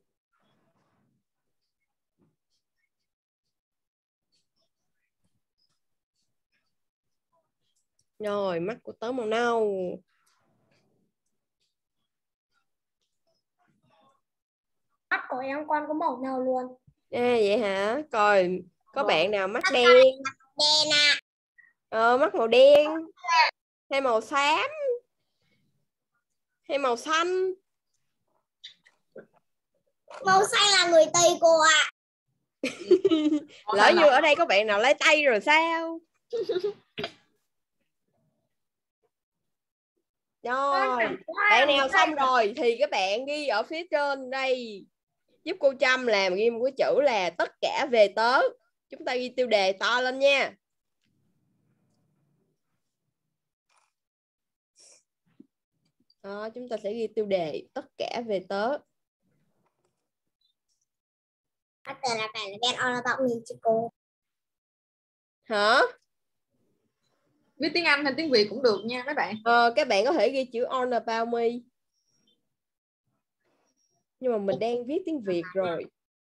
Rồi mắt của tớ màu nâu. Mắt của em con có màu nào luôn. Vậy hả? Coi có bạn nào mắt đen? Đen à. Mắt màu đen hay màu xám hay màu xanh? Màu xanh là người Tây cô ạ. Lỡ như ở đây có bạn nào lấy tay rồi sao? Rồi bạn nào xong rồi thì các bạn ghi ở phía trên đây, giúp cô Trâm làm ghi một cái chữ là tất cả về tớ. Chúng ta ghi tiêu đề to lên nha. Đó, chúng ta sẽ ghi tiêu đề tất cả về tớ. Tưởng là phải là Ben all about me chứ cô. Hả? Viết tiếng Anh hay tiếng Việt cũng được nha mấy bạn. Các bạn có thể ghi chữ all about me. Nhưng mà mình đang viết tiếng Việt rồi.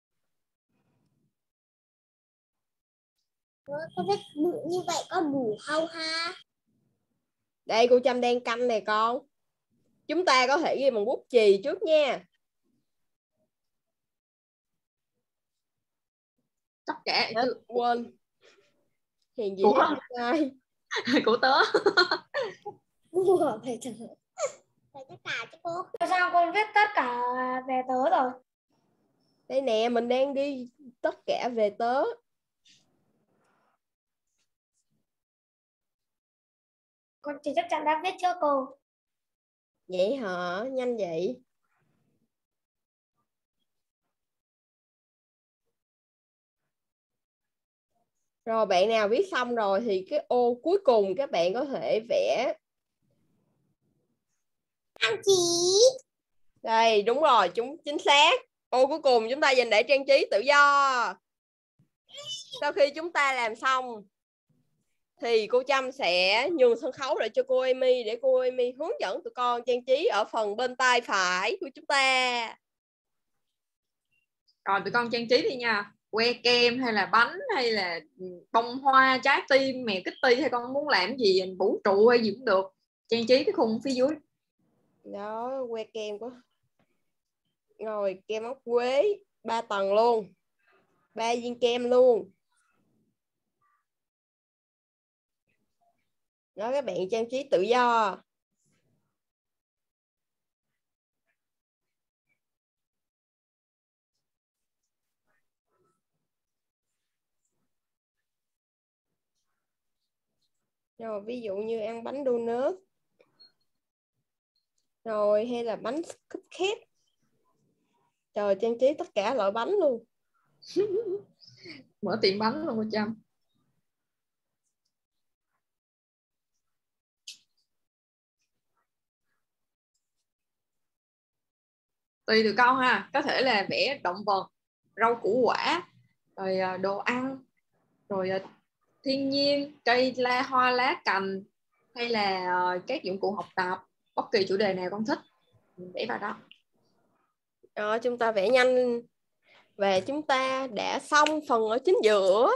Có vết bự như vậy có đủ không ha? Đây cô Trâm đang canh này con. Chúng ta có thể ghi bằng bút chì trước nha. Tất cả Quên. Hiền gì của sai. của tớ. Phải tất cả chứ cô. Sao con viết tất cả về tớ rồi? Đây nè, mình đang ghi tất cả về tớ. Con chỉ chắc chắn đã viết chưa cô? Vậy hả? Nhanh vậy. Rồi bạn nào viết xong rồi thì cái ô cuối cùng các bạn có thể vẽ. Anh chị. Đây, đúng rồi, chính xác. Ô cuối cùng chúng ta dành để trang trí tự do. Sau khi chúng ta làm xong thì cô Trâm sẽ nhường sân khấu lại cho cô Amy để cô Amy hướng dẫn tụi con trang trí ở phần bên tay phải của chúng ta. Rồi tụi con trang trí đi nha. Que kem hay là bánh hay là bông hoa, trái tim, mèo Kitty, hay con muốn làm gì, vũ trụ hay gì cũng được. Trang trí cái khung phía dưới. Đó, que kem của. Rồi kem ốc quế 3 tầng luôn. 3 viên kem luôn. Đó, các bạn trang trí tự do. Rồi ví dụ như ăn bánh donut. Rồi hay là bánh cupcake. Trời, trang trí tất cả loại bánh luôn. Mở tiệm bánh luôn cô Trâm. Tùy tụi con ha, có thể là vẽ động vật, rau củ quả, rồi đồ ăn, rồi thiên nhiên, cây la hoa lá cành, hay là các dụng cụ học tập, bất kỳ chủ đề nào con thích mình vẽ vào đó. Đó, chúng ta vẽ nhanh. Và chúng ta đã xong phần ở chính giữa.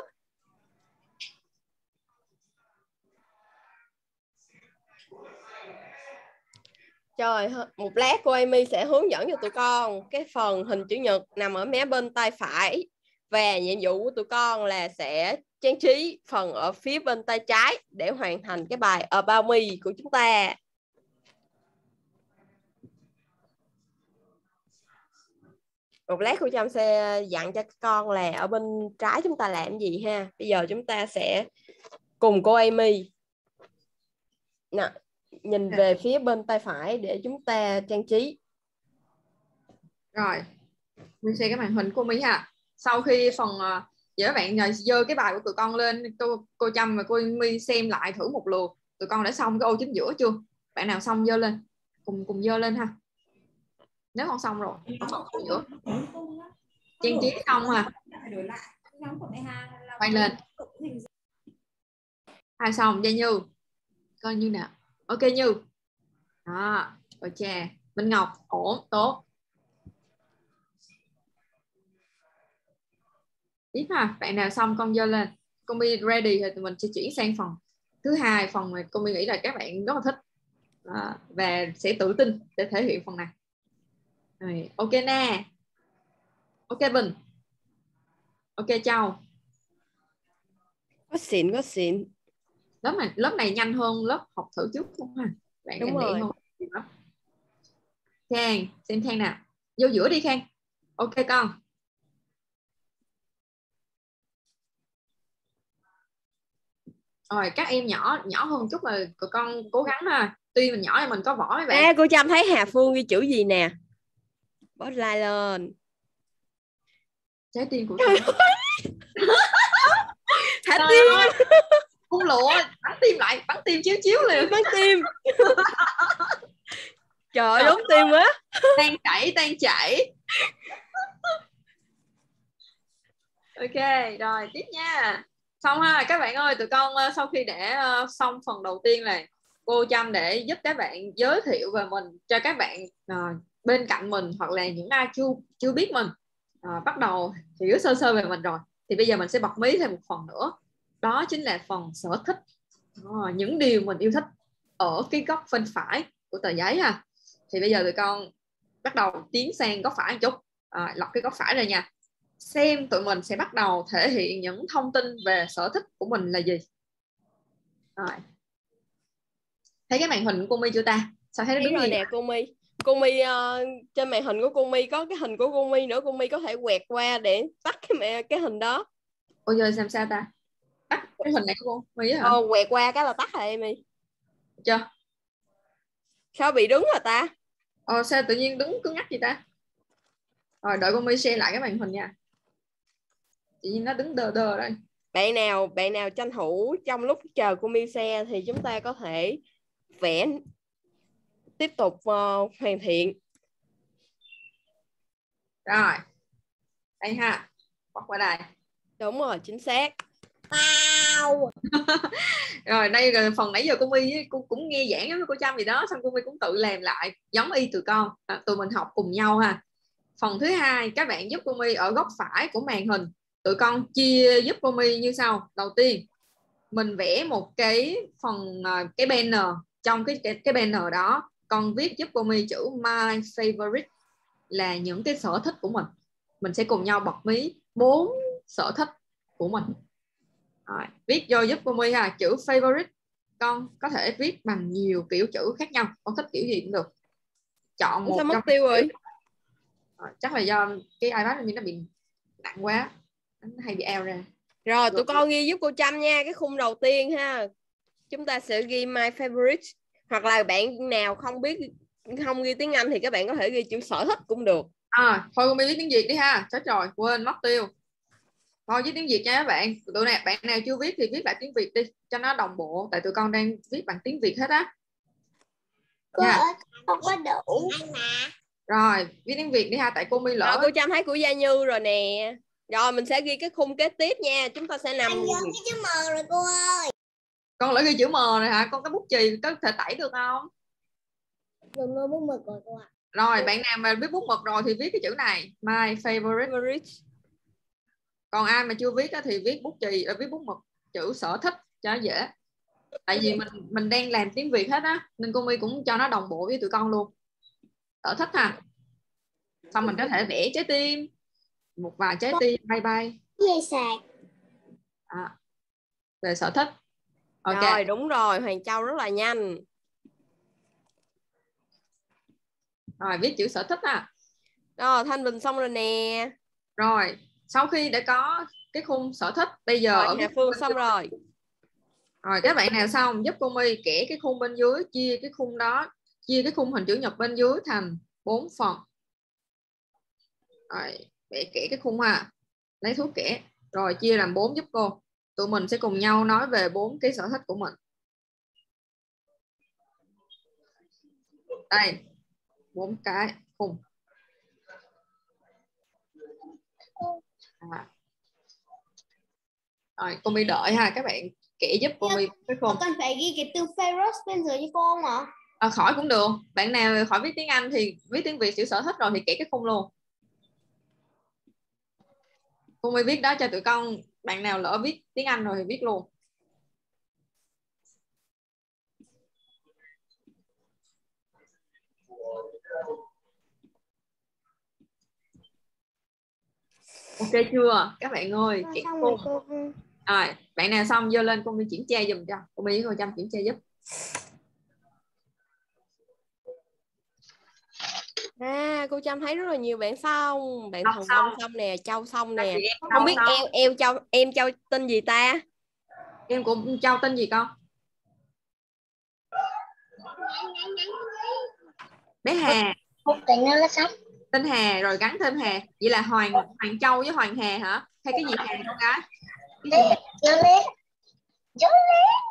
Trời, một lát cô Amy sẽ hướng dẫn cho tụi con cái phần hình chữ nhật nằm ở mé bên tay phải. Và nhiệm vụ của tụi con là sẽ trang trí phần ở phía bên tay trái để hoàn thành cái bài About Me của chúng ta. Một lát cô Trâm sẽ dặn cho các con là ở bên trái chúng ta làm gì ha. Bây giờ chúng ta sẽ cùng cô Amy nè, nhìn về phía bên tay phải để chúng ta trang trí. Rồi mình share cái màn hình của My ha. Sau khi phần giờ các bạn dơ cái bài của tụi con lên, cô Trâm và cô My xem lại thử một lượt. Tụi con đã xong cái ô chính giữa chưa? Bạn nào xong dơ lên, cùng dơ lên ha. Nếu con xong rồi giữa trang trí xong ha, quay lên. Hai xong, Gia Như coi Như nào. Ok Như đó, ok. Minh Ngọc ổn, tốt. Tiếp ha, bạn nào xong con dơ lên. Con My ready thì tụi mình sẽ chuyển sang phần thứ hai, phần mà con My nghĩ là các bạn rất là thích và sẽ tự tin để thể hiện phần này. Rồi, ok nè, ok Bình, ok Châu. Có xịn. Lớp này nhanh hơn lớp học thử trước không ha? Bạn Đúng rồi. hơn. Khang, xem Khang nào, vô giữa đi Khang. Ok con. Rồi các em nhỏ hơn chút là con cố gắng ha. Tuy mình nhỏ thì mình có vỏ mấy bạn. Cô Trâm thấy Hà Phương ghi chữ gì nè? Bớt like lên. Trái tim của tôi. Thả tim. Cung lụa, bắn tim lại, bắn tim chiếu liền. Bắn tim. Trời ơi, đúng tim quá. Tan chảy. Ok, rồi tiếp nha. Xong ha, các bạn ơi, tụi con sau khi để xong phần đầu tiên là cô Trâm để giúp các bạn giới thiệu về mình cho các bạn bên cạnh mình, hoặc là những ai chưa biết mình bắt đầu hiểu sơ sơ về mình rồi, thì bây giờ mình sẽ bật mí thêm một phần nữa, đó chính là phần sở thích, những điều mình yêu thích ở cái góc bên phải của tờ giấy ha. Thì bây giờ tụi con bắt đầu tiến sang góc phải một chút, lọc cái góc phải ra nha, xem tụi mình sẽ bắt đầu thể hiện những thông tin về sở thích của mình là gì. Rồi, thấy cái màn hình của cô My chưa ta? Sao thấy nó đứng rồi gì nè cô My trên màn hình của cô My có cái hình của cô My nữa, cô My có thể quẹt qua để tắt cái hình đó. Ôi giờ làm sao ta? Tắt cái hình này của cô My hả? Quẹt qua cái là tắt rồi em My. Chưa? Sao bị đứng rồi ta? Sao tự nhiên đứng cứng nhắc gì ta? Rồi đợi cô My share lại cái màn hình nha. Tự nhiên nó đứng đờ đây. Bạn nào tranh thủ trong lúc chờ cô My share thì chúng ta có thể vẽ tiếp tục hoàn thiện. Rồi. Đây ha. Bật qua đây. Đúng rồi, chính xác. Wow. Rồi đây là phần nãy giờ cô My cũng nghe giảng với cô Trâm gì đó, xong cô My cũng tự làm lại giống y tụi con, tụi mình học cùng nhau ha. Phần thứ hai, các bạn giúp cô My ở góc phải của màn hình, tụi con chia giúp cô My như sau. Đầu tiên mình vẽ một cái phần cái banner, trong cái banner đó con viết giúp cô My chữ my favorite là những cái sở thích của mình sẽ cùng nhau bật mí 4 sở thích của mình. Rồi, viết vô giúp cô My ha, chữ favorite con có thể viết bằng nhiều kiểu chữ khác nhau, con thích kiểu gì cũng được, chọn một. Sao mất tiêu rồi? Chắc là do cái iPad nó bị nặng quá, nó hay bị eo ra. Rồi tụi con ghi giúp cô Trâm nha, cái khung đầu tiên ha, chúng ta sẽ ghi my favorite, hoặc là bạn nào không ghi tiếng Anh thì các bạn có thể ghi chữ sở thích cũng được. Thôi cô My viết tiếng Việt đi ha, chết rồi quên mất tiêu. Thôi với tiếng Việt nha các bạn. Tụi này bạn nào chưa viết thì viết lại tiếng Việt đi cho nó đồng bộ, tại tụi con đang viết bằng tiếng Việt hết á. Cô ơi, không có đủ. Rồi viết tiếng Việt đi ha, tại cô My lỡ. Rồi cô Trâm thấy của Gia Như rồi nè. Rồi mình sẽ ghi cái khung kế tiếp nha, chúng ta sẽ nằm. Anh nhớ cái chữ M rồi cô ơi. Con lỡ ghi chữ M rồi hả? Con có bút chì có thể tẩy được không? Dùng bút mực rồi cô ạ. Rồi bạn nào mà biết bút mực rồi thì viết cái chữ này, my favorite. Còn ai mà chưa viết thì viết bút chì, viết bút mực chữ sở thích cho dễ. Tại vì mình đang làm tiếng Việt hết á, nên cô My cũng cho nó đồng bộ với tụi con luôn. Sở thích ha. Xong mình có thể vẽ trái tim, một vài trái tim bay. Dây sạc. Về sở thích. Ok. Rồi đúng rồi, Hoàng Châu rất là nhanh. Rồi viết chữ sở thích ha. Rồi Thanh Bình xong rồi nè. Rồi sau khi đã có cái khung sở thích, bây giờ rồi, ở Hà Phương xong rồi. Rồi các bạn nào xong giúp cô My kẻ cái khung bên dưới, chia cái khung hình chữ nhật bên dưới thành 4 phần. Rồi vẽ kẻ cái khung ha, lấy thuốc kẻ rồi chia làm 4 giúp cô. Tụi mình sẽ cùng nhau nói về 4 cái sở thích của mình. Đây, 4 cái khung. Rồi cô My đợi ha, các bạn kể giúp cô My cái khung. Con phải ghi cái từ Ferros bên dưới cho cô không ạ? Khỏi cũng được. Bạn nào khỏi viết tiếng Anh thì viết tiếng Việt chữ sở thích rồi thì kể cái khung luôn. Cô My viết đó cho tụi con. Bạn nào lỡ viết tiếng Anh rồi thì viết luôn. Ok chưa các bạn ơi? Kể khung. Rồi, bạn nào xong giơ lên cô My kiểm tra giùm cho. Cô My với cô Trâm kiểm tra giúp. Cô Trâm thấy rất là nhiều bạn xong. Bạn Thần Long xong nè, Châu xong nè. Không biết em Châu tên gì ta? Em của Châu tên gì con? Bé Hà. Tên Hà rồi gắn thêm Hà. Vậy là Hoàng Châu với Hoàng Hà hả? Hay cái gì Hà con gái? Cái gì Hà?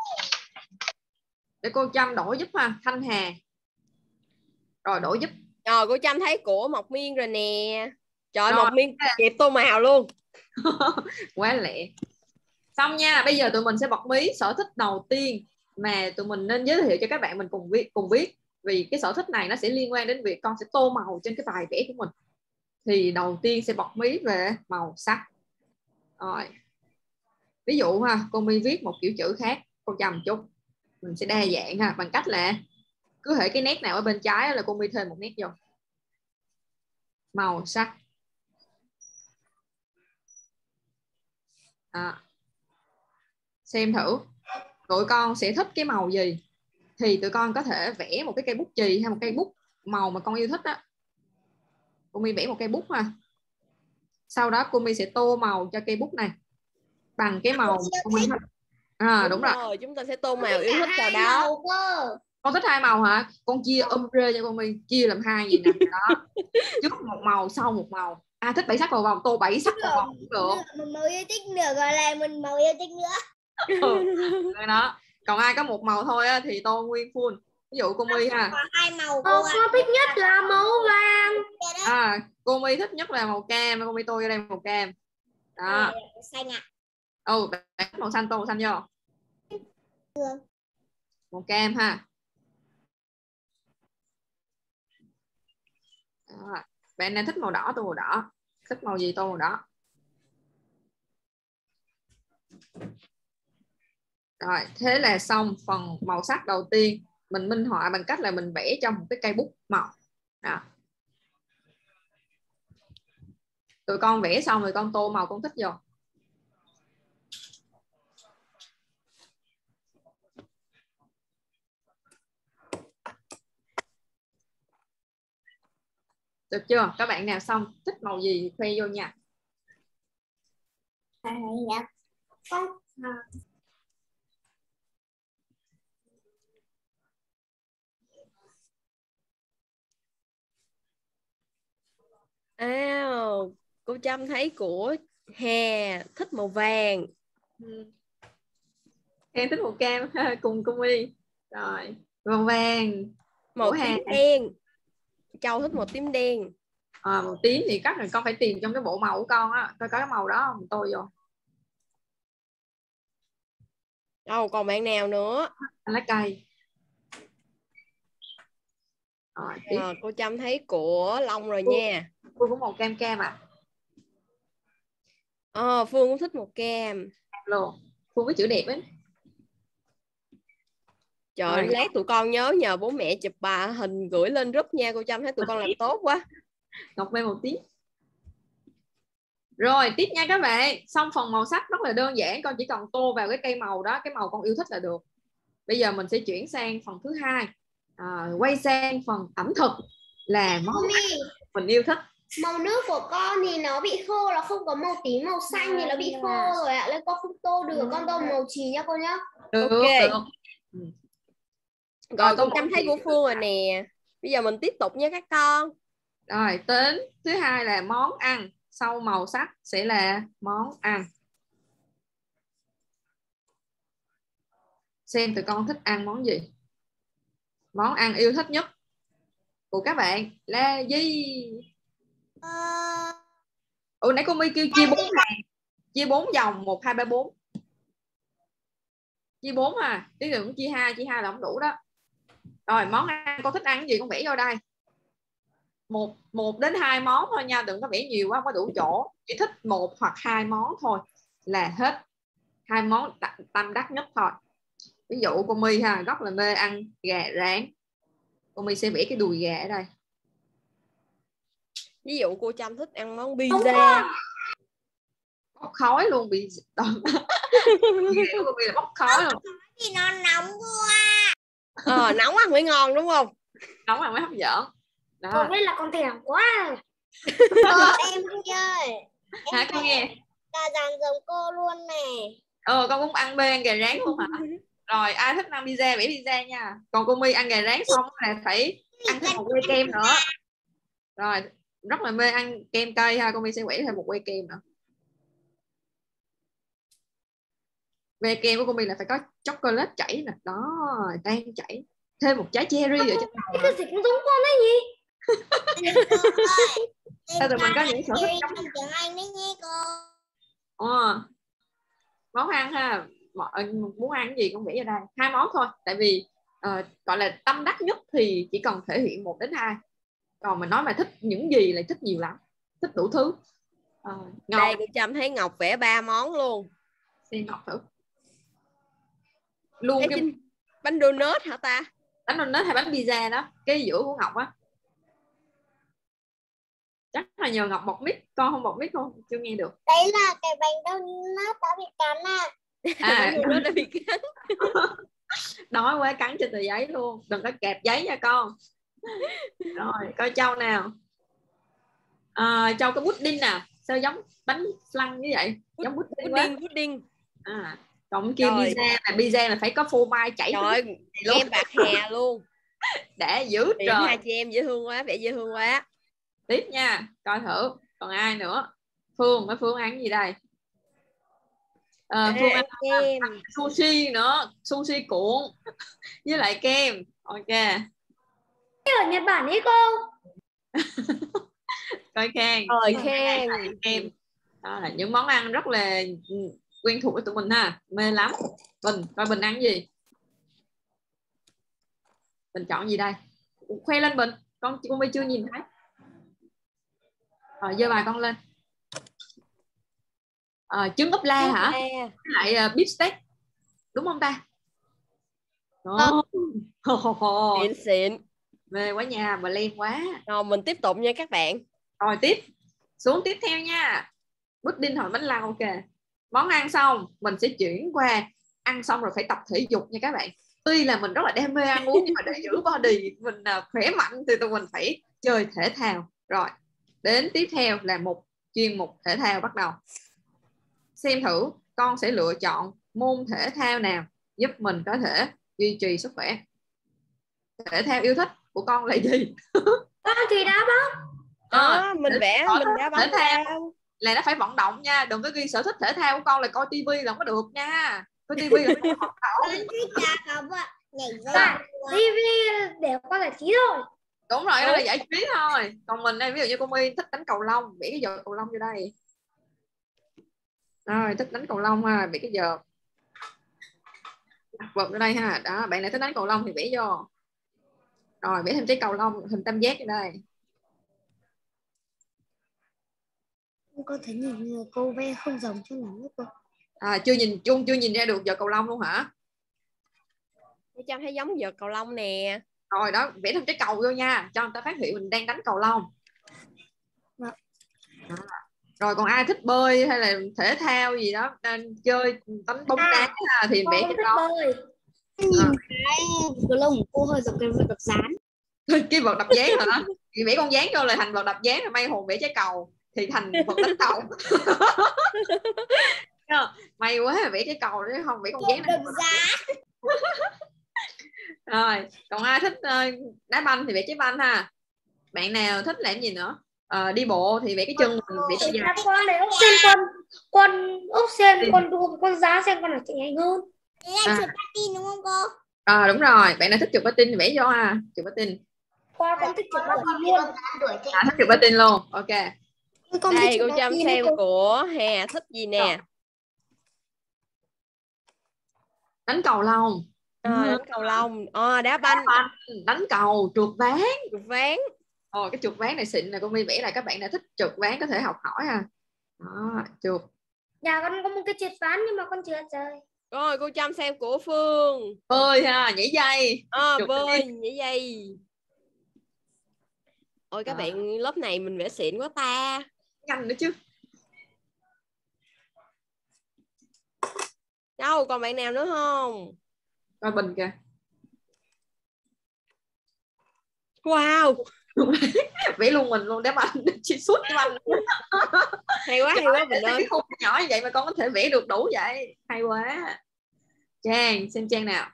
Để cô Trâm đổi giúp ha. Thanh Hà. Rồi đổi giúp. Rồi cô Trâm thấy của Mộc Miên rồi nè. Trời ơi, Mộc Miên kẹp tô màu luôn. Quá lẹ. Xong nha, bây giờ tụi mình sẽ bật mí sở thích đầu tiên mà tụi mình nên giới thiệu cho các bạn mình cùng biết. Vì cái sở thích này nó sẽ liên quan đến việc con sẽ tô màu trên cái bài vẽ của mình. Thì đầu tiên sẽ bật mí về màu sắc. Rồi. Ví dụ ha, cô My viết một kiểu chữ khác, cô Trâm chút. Mình sẽ đa dạng ha, bằng cách là cứ hệ cái nét nào ở bên trái là cô My thêm một nét vô. Màu sắc. Xem thử tụi con sẽ thích cái màu gì thì tụi con có thể vẽ một cái cây bút chì hay một cây bút màu mà con yêu thích đó. Cô My vẽ một cây bút ha. Sau đó cô My sẽ tô màu cho cây bút này bằng cái màu cô My thích. Đúng rồi. Chúng ta sẽ tô màu yêu thích vào đó. Con thích 2 màu hả? Con chia rê cho cô My, chia làm 2 gì nè. Đó. Trước một màu sau một màu. Thích 7 sắc vào vòng, tô 7 sắc vào vòng cũng được. Một màu yêu thích nữa gọi là mình màu yêu thích nữa. Đó. Còn ai có một màu thôi á, thì tô nguyên full. Ví dụ cô My ha. Có 2 màu. Con thích nhất là màu vàng. Cô My thích nhất là màu cam, cô My tô vô đây màu cam. Đó. Xanh ạ. Bạn thích màu xanh, tô màu xanh vô. Màu cam ha. Đó. Bạn nào thích màu đỏ tô màu đỏ. Thích màu gì tô màu đỏ. Rồi, thế là xong phần màu sắc đầu tiên. Mình minh họa bằng cách là mình vẽ trong một cái cây bút màu. Đó. Tụi con vẽ xong rồi con tô màu con thích vô. Được chưa? Các bạn nào xong thích màu gì khoe vô nha. Cô Trâm thấy của Hà thích màu vàng. Em thích màu cam cùng cô My. Rồi, màu vàng. Màu tím đen. Châu thích màu tím đen. Màu tím thì chắc là con phải tìm trong cái bộ màu của con á, coi có cái màu đó không tô vô. Còn bạn nào nữa? Lá cây. Cô Trâm thấy của Long rồi nha. Phương có màu cam cam à? Phương cũng thích màu cam luôn. Phương có chữ đẹp ấy. Trời, lát tụi con nhớ nhờ bố mẹ chụp hình gửi lên group nha. Cô Trâm thấy tụi con làm tốt quá. Ngọc Mê màu tím. Rồi tiếp nha các bạn. Xong phần màu sắc rất là đơn giản. Con chỉ cần tô vào cái cây màu đó, cái màu con yêu thích là được. Bây giờ mình sẽ chuyển sang phần thứ hai. Quay sang phần ẩm thực là món mình yêu thích. Màu nước của con thì nó bị khô, là không có màu tím màu xanh thì nó bị khô rồi ạ, nên con không tô được. Con tô màu chì nha cô nhá. Được. Rồi con Trâm thấy của Phương rồi nè. Bây giờ mình tiếp tục nha các con. Rồi đến thứ hai là món ăn. sau màu sắc sẽ là món ăn. Xem tụi con thích ăn món gì. Món ăn yêu thích nhất của các bạn là gì? Nãy cô My kêu chia 4 hàng, chia 4 dòng, 1 2 3 4. Chia 4 à, chứ đừng chia 2 là không đủ đó. Rồi món ăn con thích ăn cái gì con vẽ vô đây. 1 đến 2 món thôi nha, đừng có vẽ nhiều quá, không có đủ chỗ. Chỉ thích 1 hoặc 2 món thôi là hết. 2 món tâm đắc nhất thôi. Ví dụ cô My ha, rất là mê ăn gà rán. Cô My sẽ vẽ cái đùi gà ở đây. Ví dụ cô Trâm thích ăn món pizza. Bốc khói luôn, bị cô My là bốc khói luôn. Thì nó nóng quá. Nóng ăn mới ngon đúng không? Nóng ăn mới hấp dẫn. Đó. Cô biết là con thèm quá. Em không chơi. Hả con nghe? Gà rán giống cô luôn nè. Con cũng ăn bê ăn gà rán luôn hả? Rồi ai thích ăn pizza vẽ pizza nha. Còn cô My ăn gà rán xong là phải ăn thêm một que kem nữa. Rồi rất là mê ăn kem cây ha, cô My sẽ vẽ thêm một que kem nữa. Que kem của cô My là phải có chocolate chảy nè, đó, đang chảy. Thêm một trái cherry ở trên đầu. Cái gì cũng giống con đấy nhỉ? Sao tụi mình có những sở thích giống tiếng Anh đấy nhé cô. Món ăn ha, muốn ăn cái gì cũng vẽ vào đây. 2 món thôi, tại vì gọi là tâm đắc nhất thì chỉ cần thể hiện 1 đến 2. Còn mình nói mà thích những gì là thích nhiều lắm, thích đủ thứ. Đây cô Trâm thấy Ngọc vẽ 3 món luôn. Xem Ngọc thử. Luôn cái bánh donut hả ta? Bánh donut hay bánh pizza đó, cái giữa của Ngọc á. Chắc là nhờ Ngọc bọc mic, con không bọc mic không? Chưa nghe được. Đấy là cái bánh donut đã bị cắn à. Bánh donut đã bị cắn. Đói quá cắn trên tờ giấy luôn. Đừng có kẹp giấy nha con. Rồi coi Châu nào. Châu cái pudding nè. Sao giống bánh flan như vậy? Giống pudding. Còn kia pizza là phải có phô mai chảy. Trời, em bạc hà luôn. Để giữ trời. Hai chị em dễ thương quá, vẻ dễ thương quá. Tiếp nha, coi thử còn ai nữa. Phương ăn gì đây? Phương ăn sushi nữa, sushi cuộn với lại kem. Ok. Ở Nhật Bản ấy cô. Coi khen. Kem. Những món ăn rất là quen thuộc với tụi mình ha, mê lắm. Bình ăn gì? Bình chọn gì đây? Khoe lên Bình, con My chưa nhìn thấy. Rồi giơ bài con lên. Trứng ốp la hả? Với lại beef steak đúng không ta? Xịn. Mê quá nha, mà len quá. Rồi mình tiếp tục nha các bạn. Rồi xuống tiếp theo nha. Pudding hoặc bánh lăng. Ok. Món ăn xong mình sẽ chuyển qua ăn xong rồi phải tập thể dục nha các bạn. Tuy là mình rất là đam mê ăn uống nhưng mà để giữ body mình khỏe mạnh thì tụi mình phải chơi thể thao. Rồi đến tiếp theo là một chuyên mục thể thao bắt đầu. Xem thử con sẽ lựa chọn môn thể thao nào giúp mình có thể duy trì sức khỏe. Thể thao yêu thích của con là gì? Con thì đá bóng. Mình vẽ mình đá bóng. Thể thao là nó phải vận động nha, đừng có ghi sở thích thể thao của con là coi tivi là không có được nha. Coi tivi là phải vận động. Nhảy dây. Tivi để con giải trí thôi. Đúng rồi, đó là giải trí thôi. Còn mình đây ví dụ như cô My thích đánh cầu lông, vẽ cái vợt cầu lông vô đây. Rồi thích đánh cầu lông ha, vẽ cái vợt. Đặt vợt ở đây ha. Đó, bạn này thích đánh cầu lông thì vẽ vô. Rồi vẽ thêm trái cầu lông hình tam giác ở đây. Con thấy nhìn cô vẽ không giống cho lắm cô. Chưa nhìn ra được vợt cầu lông luôn hả? Tôi Trâm thấy giống vợt cầu lông nè. Rồi đó, vẽ thêm trái cầu vô nha, cho người ta phát hiện mình đang đánh cầu lông. Rồi còn ai thích bơi hay là thể thao gì đó, chơi đánh bóng đá thì vẽ cái đó. Nhìn cái cầu lông của cô hơi giống cái vợt đập dán. Cái vợt đập dán hả? Thì vẽ con dán vô là thành vợt đập dán, rồi may hồn vẽ trái cầu thì thành vợt đánh cầu. May quá vẽ trái cầu đấy, không vẽ con dán đập dán. Rồi còn ai thích đá banh thì vẽ trái banh ha. Bạn nào thích làm gì nữa? đi bộ thì vẽ cái chân mình vẽ chân dài. Con này Úc xem con Úc xem con giá xem con nào chạy nhanh hơn. Chụp patin đúng không cô? Đúng rồi, bạn nào thích chụp patin thì vẽ cho ha, chụp patin. Con thích chụp patin luôn. Thích chụp patin luôn, ok. Đây cô Trâm xem của Hà thích gì nè. Đánh cầu lông. Đánh cầu lông, đá banh, đánh cầu, trượt ván. cái trượt ván này xịn này, cô My vẽ lại, các bạn nào thích trượt ván có thể học hỏi ha. Trượt. Nhà con có một cái trượt ván nhưng mà con chưa chơi. Rồi cô Trâm xem của Phương. Bơi ha, nhảy dây. Bơi, nhảy dây. Ôi các bạn lớp này mình vẽ xịn quá ta. Nhanh nữa chứ. Đâu còn bạn nào nữa không? Coi Bình kìa. Wow. Vẽ luôn mình luôn, đá banh, chỉ suốt cái banh. Hay quá Bình ơi. Cái khung nhỏ như vậy mà con có thể vẽ được đủ vậy, hay quá. Trang, xem Trang nào.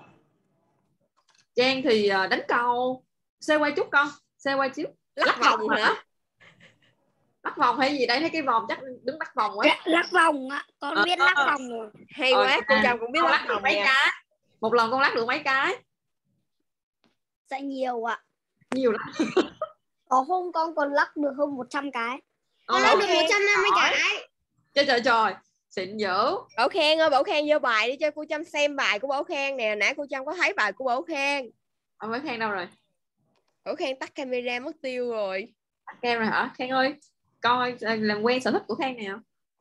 Trang thì đánh cầu. Xe quay chút con, xe quay chút. Lắc vòng hả? Lắc vòng hay gì đây, thấy cái vòng chắc đứng lắc vòng quá. Lắc vòng á, con biết lắc vòng rồi. Hay quá, cô Trâm cũng biết lắc vòng mấy cái. Một lần con lắc được mấy cái? Dạ nhiều ạ. Nhiều lắm. Có hôm con còn lắc được hơn 100 cái. Con lắc được 150 cái. Trời, xịn dữ. Bảo Khang ơi, Bảo Khang vô bài đi cho cô Trâm xem bài của Bảo Khang nè. Nãy cô Trâm có thấy bài của Bảo Khang. Bảo Khang đâu rồi? Bảo Khang tắt camera mất tiêu rồi. Tắt camera hả? Khang ơi, coi làm quen sở thích của Khang nào.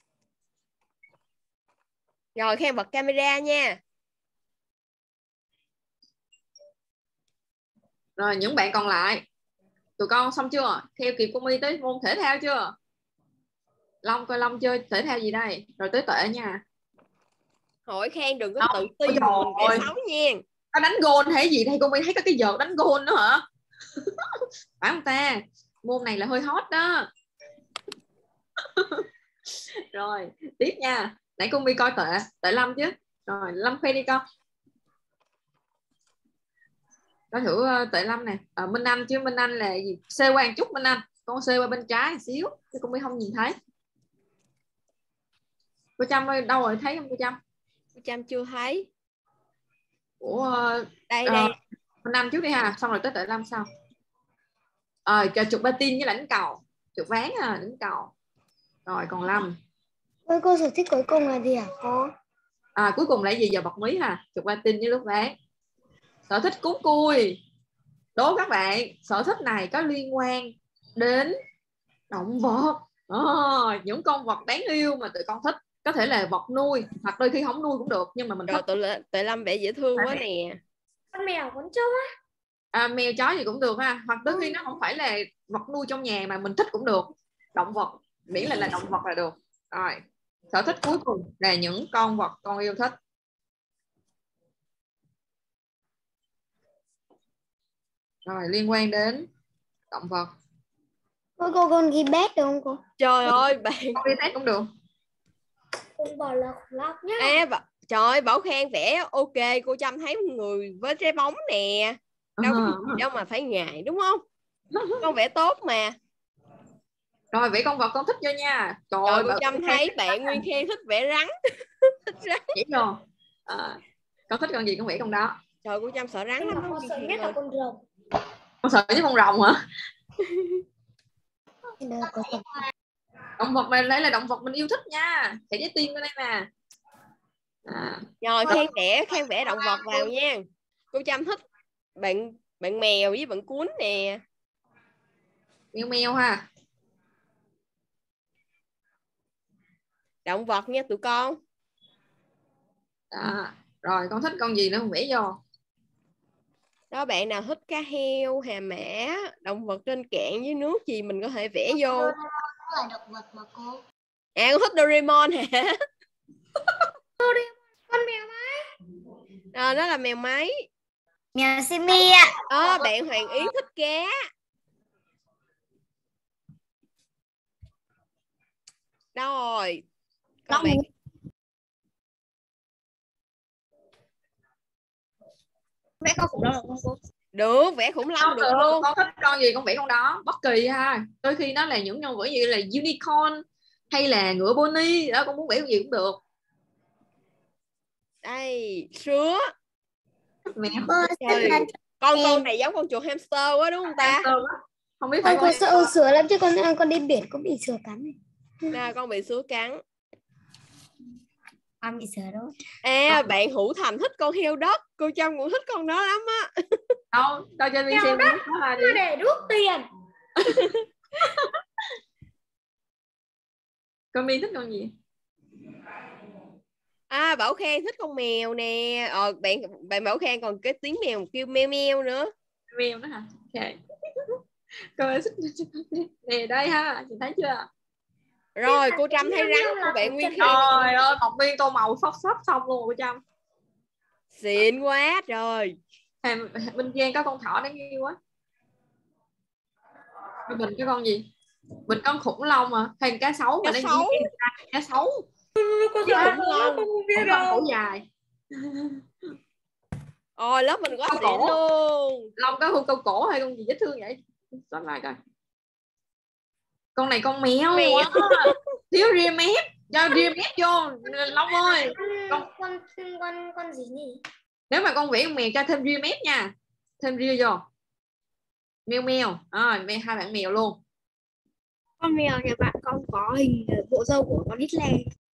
Rồi Khang bật camera nha. Rồi những bạn còn lại, tụi con xong chưa? Theo kịp cô My tới môn thể thao chưa? Long, coi Long chơi thể thao gì đây? Rồi tới Tuệ nha. Hỏi Khang đừng có tự ti mình vẽ xấu nha. Có đánh gôn hay gì đây? Cô My thấy có cái vợt đánh gôn nữa hả? Phải không ta? Môn này là hơi hot đó. Rồi tiếp nha. Nãy cô My coi Tuệ Lâm chứ. Rồi Lâm khoe đi con. Coi thử Tuệ Lâm nè. Minh Anh chứ, Minh Anh là gì? Xê qua một chút Minh Anh. Con xê qua bên trái một xíu chứ cô My không nhìn thấy. Cô Trâm ơi, đâu rồi, thấy không cô Trâm? Cô Trâm chưa thấy. Đây. Minh Anh trước đi ha, xong rồi tới Tuệ Lâm sau. Chụp patin với đánh cầu, chụp ván đánh cầu. Rồi còn Lâm. Cô sở thích cuối cùng là gì hả cô? Cuối cùng là gì giờ bật mí ha, chụp patin với lúc ván. Sở thích cúng cui. Đố các bạn, sở thích này có liên quan đến động vật. Những con vật đáng yêu mà tụi con thích. Có thể là vật nuôi, hoặc đôi khi không nuôi cũng được, nhưng mà mình thích. Tuệ Lâm vẽ dễ thương quá nè. Con mèo, con chó á. Mèo chó gì cũng được ha, hoặc đôi khi nó không phải là vật nuôi trong nhà mà mình thích cũng được. Động vật, miễn là động vật là được. Rồi, sở thích cuối cùng là những con vật con yêu thích. Rồi, liên quan đến động vật. Cô con ghi bét được không cô? Trời ơi bạn. Con ghi bét cũng được. Con bò là khủng long nhá. Trời ơi, Bảo Khang vẽ ok, cô Trâm thấy một người với trái bóng nè. Đâu có gì đâu mà phải ngại đúng không? Con vẽ tốt mà. Rồi vẽ con vật con thích vô nha. Trời ơi, cô Trâm thấy bạn Nguyên Khang thích vẽ rắn. Thích rắn. Vậy rồi. Con thích con gì con vẽ con đó. Trời, cô Trâm sợ rắn lắm. Con sợ nhất là con rồng. Con sợ với con rồng hả? Động vật này đây là động vật mình yêu thích nha. Chạy trái tim ở đây nè. Rồi Khang vẽ động vật vào nha. Cô Trâm thích bạn mèo với bạn cuốn nè. Mèo ha. Động vật nha tụi con. Rồi con thích con gì nữa không vẽ vô. Đó, bạn nào thích cá heo, hà mã, động vật trên cạn dưới nước gì mình có thể vẽ vô. Là động vật mà cô. Con thích Doraemon hả? Con mèo máy. Đó là mèo máy. Mèo Simi ạ. Bạn Hoàng Yến thích cá. Đâu rồi? Còn bạn... Vẽ con khủng long được không cô? Được, vẽ khủng long Không được được, luôn. con thích con gì con vẽ con đó, bất kỳ ha. Đôi khi nó là những nhân vật như là unicorn hay là ngựa pony đó, con muốn vẽ con gì cũng được. Đây, sứa. Mẹ Trời, con này giống con chuột hamster quá đúng không ta? không biết phải Con sợ sửa lắm chứ con đi biển có bị sửa cắn này. Nè, con bị sứa cắn. Con bị sửa đâu. À, bạn Hữu Thành thích con heo đất, cô Trâm cũng thích con đó lắm á. đâu cho mình xem đất nó là nó để rút tiền. con Mi thích con gì? À, Bảo Khang thích con mèo nè. Bạn Bảo Khang còn cái tiếng mèo kêu meo meo nữa. Mèo đó hả? Ok. Con thích nè, đây ha, chị thấy chưa? Rồi cô Trâm thấy rắn của bạn Nguyên Khiết. Trời ơi, một viên tô màu sắp xong luôn cô Trâm. Xịn quá trời. Bên Giang có con thỏ đáng yêu quá. Bình cái con gì? Bình con khủng long mà, hay cá sấu mà Cá nó sấu. cá sấu. Con khủng long. Khủng long cổ dài. Ôi, lớp mình quá Câu xịn cổ. luôn. Long có hôn câu cổ hay con gì dễ thương vậy? Xót lại coi. Con này con mèo. Thiếu ria mép, cho ria mép vô Long ơi. Con gì nhỉ? Nếu mà con vẽ con mèo cho thêm ria mép nha, thêm ria vô. Mèo mèo, hai bạn mèo luôn. Con mèo nhà bạn con có hình bộ râu của con Hitler.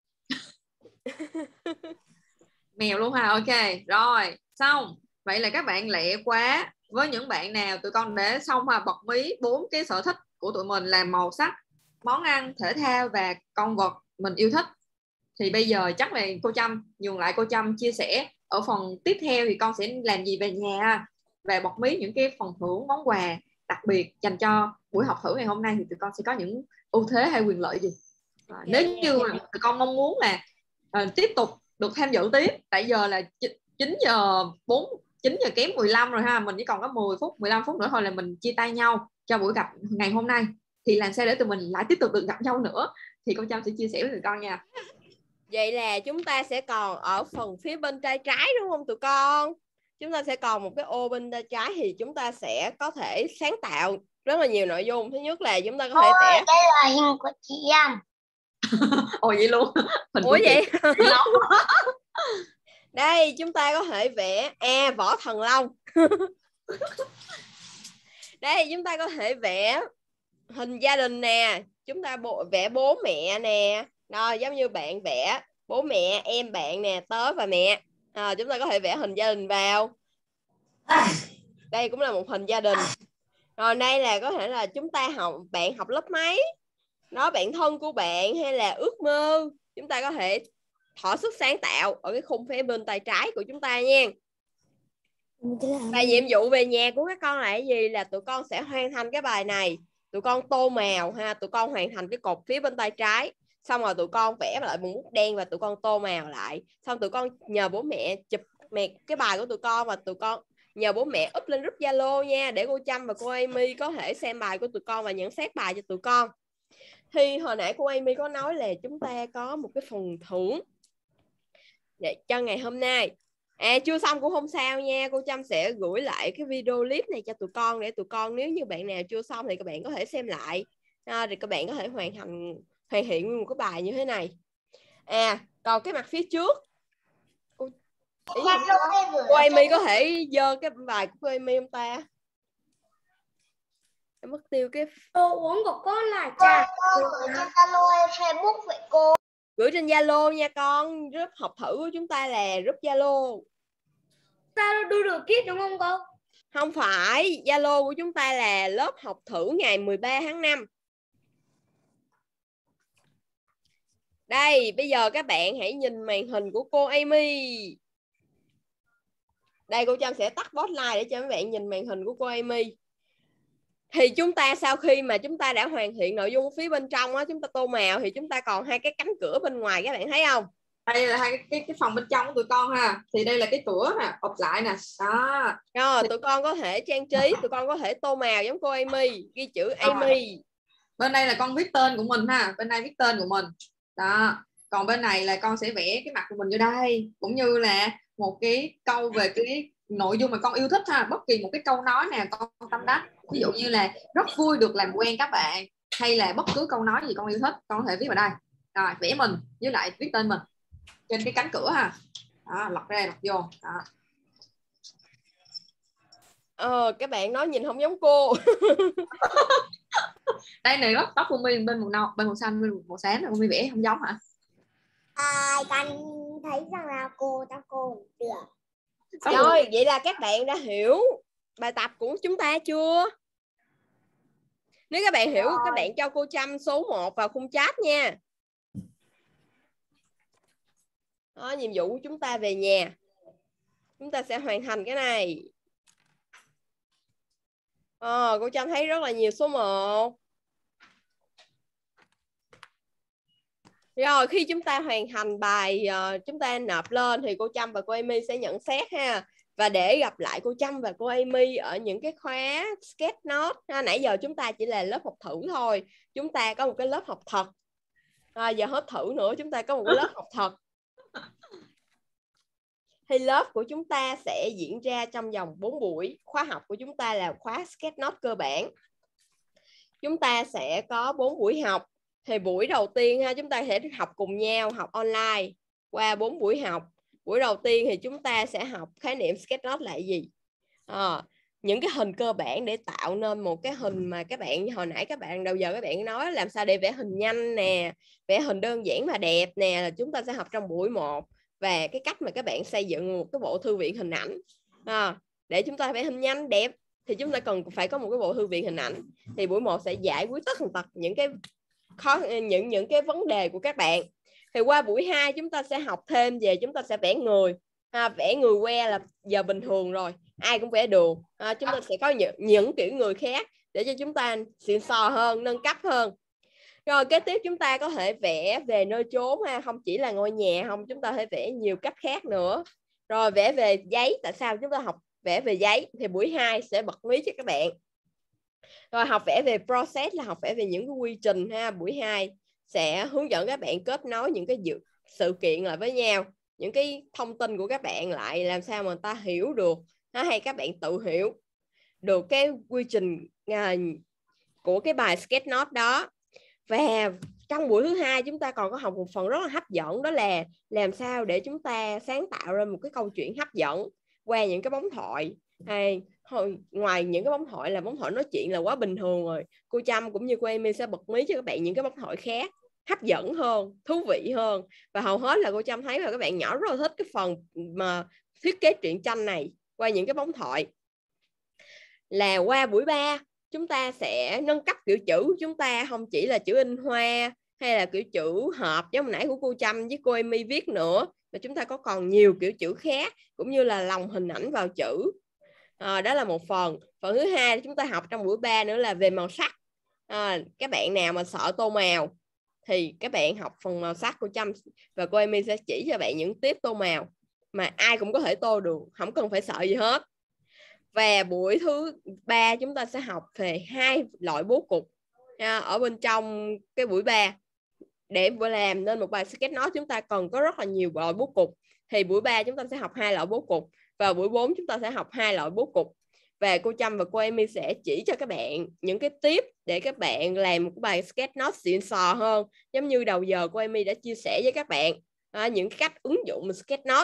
Mèo luôn ha, ok rồi xong. Vậy là các bạn lẹ quá. Với những bạn nào tụi con để xong ha, bật mí 4 cái sở thích của tụi mình là màu sắc, món ăn, thể thao và con vật mình yêu thích. Thì bây giờ chắc là cô Trâm nhường lại cô Trâm chia sẻ ở phần tiếp theo thì con sẽ làm gì về nhà, và bật mí những cái phần thưởng món quà đặc biệt dành cho buổi học thử ngày hôm nay thì tụi con sẽ có những ưu thế hay quyền lợi gì. Nếu như mà tụi con mong muốn là tiếp tục được tham dự tiếp, tại giờ là 9 giờ kém 15 rồi ha, mình chỉ còn có 10 phút 15 phút nữa thôi là mình chia tay nhau cho buổi gặp ngày hôm nay, thì làm sao để tụi mình lại tiếp tục được gặp nhau nữa thì cô Trâm sẽ chia sẻ với tụi con nha. Vậy là chúng ta sẽ còn ở phần phía bên tay trái đúng không tụi con? Chúng ta sẽ còn một cái ô bên tay trái thì chúng ta sẽ có thể sáng tạo rất là nhiều nội dung. Thứ nhất là chúng ta có thể vẽ. Đây là hình của chị em. Ồ vậy luôn. Ủa vậy? Đây chúng ta có thể vẽ võ thần long. Đây chúng ta có thể vẽ hình gia đình nè, chúng ta vẽ bố mẹ nè. Rồi giống như bạn vẽ bố mẹ, em bạn nè, tớ và mẹ. Chúng ta có thể vẽ hình gia đình vào. Đây cũng là một hình gia đình. Rồi đây là có thể là chúng ta bạn học lớp mấy đó, bạn thân của bạn hay là ước mơ, chúng ta có thể thỏa sức sáng tạo ở cái khung phía bên tay trái của chúng ta nha. Và nhiệm vụ về nhà của các con là cái gì? Là tụi con sẽ hoàn thành cái bài này, tụi con tô màu ha, tụi con hoàn thành cái cột phía bên tay trái, xong rồi tụi con vẽ lại bằng bút đen và tụi con tô màu lại, xong tụi con nhờ bố mẹ chụp cái bài của tụi con và tụi con nhờ bố mẹ up lên group Zalo nha, để cô Trâm và cô Amy có thể xem bài của tụi con và nhận xét bài cho tụi con. Thì hồi nãy cô Amy có nói là chúng ta có một cái phần thưởng để cho ngày hôm nay. Chưa xong cũng không sao nha, cô Trâm sẽ gửi lại cái video clip này cho tụi con, để tụi con nếu như bạn nào chưa xong thì các bạn có thể xem lại, thì các bạn có thể hoàn thiện một cái bài như thế này. Còn cái mặt phía trước cô Amy có thể dơ cái bài của cô Amy không ta? Em mất tiêu cái Đồ uống của con là trà. Gửi trên Zalo hay Facebook vậy cô? Gửi trên Zalo nha con, group học thử của chúng ta là group Zalo. Zalo Doodle Kids đúng không cô? Không phải, Zalo của chúng ta là lớp học thử ngày 13 tháng 5. Đây, bây giờ các bạn hãy nhìn màn hình của cô Amy. Đây, cô Trâm sẽ tắt spotlight để cho các bạn nhìn màn hình của cô Amy. Thì chúng ta sau khi mà chúng ta đã hoàn thiện nội dung phía bên trong á, chúng ta tô màu thì chúng ta còn hai cái cánh cửa bên ngoài, các bạn thấy không? Đây là hai cái phòng bên trong của tụi con ha. Thì đây là cái cửa nè, ụp lại nè. Đó. Rồi tụi con có thể trang trí, tụi con có thể tô màu giống cô Amy, ghi chữ Amy. Bên đây là con viết tên của mình ha, bên đây viết tên của mình. Đó. Còn bên này là con sẽ vẽ cái mặt của mình vô đây, cũng như là một cái câu về cái nội dung mà con yêu thích ha, bất kỳ một cái câu nói nào con tâm đắc, ví dụ như là rất vui được làm quen các bạn, hay là bất cứ câu nói gì con yêu thích con có thể viết vào đây. Rồi vẽ mình với lại viết tên mình trên cái cánh cửa ha. Đó, lật ra lật vô. Đó. Các bạn nói nhìn không giống cô. Đây này, tóc của mình bên màu nâu, bên màu xanh, bên màu xám, của mình vẽ không giống hả? Con thấy rằng là cô được. Rồi, vậy là các bạn đã hiểu bài tập của chúng ta chưa? Nếu các bạn hiểu, các bạn cho cô Trâm số 1 vào khung chat nha. Đó, nhiệm vụ của chúng ta về nhà. Chúng ta sẽ hoàn thành cái này. Cô Trâm thấy rất là nhiều số 1. Rồi khi chúng ta hoàn thành bài, chúng ta nộp lên thì cô Trâm và cô Amy sẽ nhận xét ha. Và để gặp lại cô Trâm và cô Amy ở những cái khóa sketch note ha. Nãy giờ chúng ta chỉ là lớp học thử thôi. Chúng ta có một cái lớp học thật. Giờ hết thử nữa, chúng ta có một cái lớp học thật. Thì lớp của chúng ta sẽ diễn ra trong vòng 4 buổi. Khóa học của chúng ta là khóa sketch note cơ bản. Chúng ta sẽ có 4 buổi học. Thì buổi đầu tiên ha, chúng ta sẽ học cùng nhau, học online qua 4 buổi học. Buổi đầu tiên thì chúng ta sẽ học khái niệm sketch note là gì. Những cái hình cơ bản để tạo nên một cái hình mà các bạn hồi nãy các bạn đầu giờ các bạn nói làm sao để vẽ hình nhanh nè, vẽ hình đơn giản mà đẹp nè, là chúng ta sẽ học trong buổi 1. Và cái cách mà các bạn xây dựng một cái bộ thư viện hình ảnh. Để chúng ta vẽ hình nhanh đẹp thì chúng ta cần phải có một cái bộ thư viện hình ảnh. Thì buổi 1 sẽ giải quyết tất tần tật những cái những cái vấn đề của các bạn. Thì qua buổi 2 chúng ta sẽ học thêm về, chúng ta sẽ vẽ người. Vẽ người que là giờ bình thường rồi, ai cũng vẽ được. Chúng ta sẽ có những kiểu người khác để cho chúng ta xịn sò hơn, nâng cấp hơn. Rồi kế tiếp chúng ta có thể vẽ về nơi chốn ha, không chỉ là ngôi nhà không, chúng ta có thể vẽ nhiều cách khác nữa. Rồi vẽ về giấy, tại sao chúng ta học vẽ về giấy thì buổi 2 sẽ bật mí cho các bạn. Rồi học vẽ về process là học vẽ về những cái quy trình ha, buổi 2 sẽ hướng dẫn các bạn kết nối những cái sự kiện lại với nhau, những cái thông tin của các bạn lại làm sao mà người ta hiểu được, hay các bạn tự hiểu được cái quy trình của cái bài sketch note đó. Và trong buổi thứ 2 chúng ta còn có học một phần rất là hấp dẫn, đó là làm sao để chúng ta sáng tạo ra một cái câu chuyện hấp dẫn qua những cái bóng thoại. Ngoài những cái bóng thoại là bóng thoại nói chuyện là quá bình thường rồi, cô Trâm cũng như cô Amy sẽ bật mí cho các bạn những cái bóng thoại khác hấp dẫn hơn, thú vị hơn. Và hầu hết là cô Trâm thấy là các bạn nhỏ rất là thích cái phần mà thiết kế truyện tranh này qua những cái bóng thoại. Là qua buổi 3 chúng ta sẽ nâng cấp kiểu chữ. Chúng ta không chỉ là chữ in hoa hay là kiểu chữ hợp giống hồi nãy của cô Trâm với cô Amy viết nữa, mà chúng ta có còn nhiều kiểu chữ khác, cũng như là lồng hình ảnh vào chữ. Đó là một phần. Phần thứ 2 chúng ta học trong buổi 3 nữa là về màu sắc. Các bạn nào mà sợ tô màu thì các bạn học phần màu sắc của Trâm và cô Amy sẽ chỉ cho bạn những tiếp tô màu mà ai cũng có thể tô được, không cần phải sợ gì hết. Và buổi thứ 3 chúng ta sẽ học về 2 loại bố cục ở bên trong cái buổi 3. Để làm nên một bài sketch note chúng ta cần có rất là nhiều loại bố cục. Thì buổi 3 chúng ta sẽ học 2 loại bố cục, và buổi 4 chúng ta sẽ học 2 loại bố cục. Và cô Trâm và cô Amy sẽ chỉ cho các bạn những cái tip để các bạn làm một bài sketch note xịn sò hơn. Giống như đầu giờ cô Amy đã chia sẻ với các bạn những cách ứng dụng sketch note.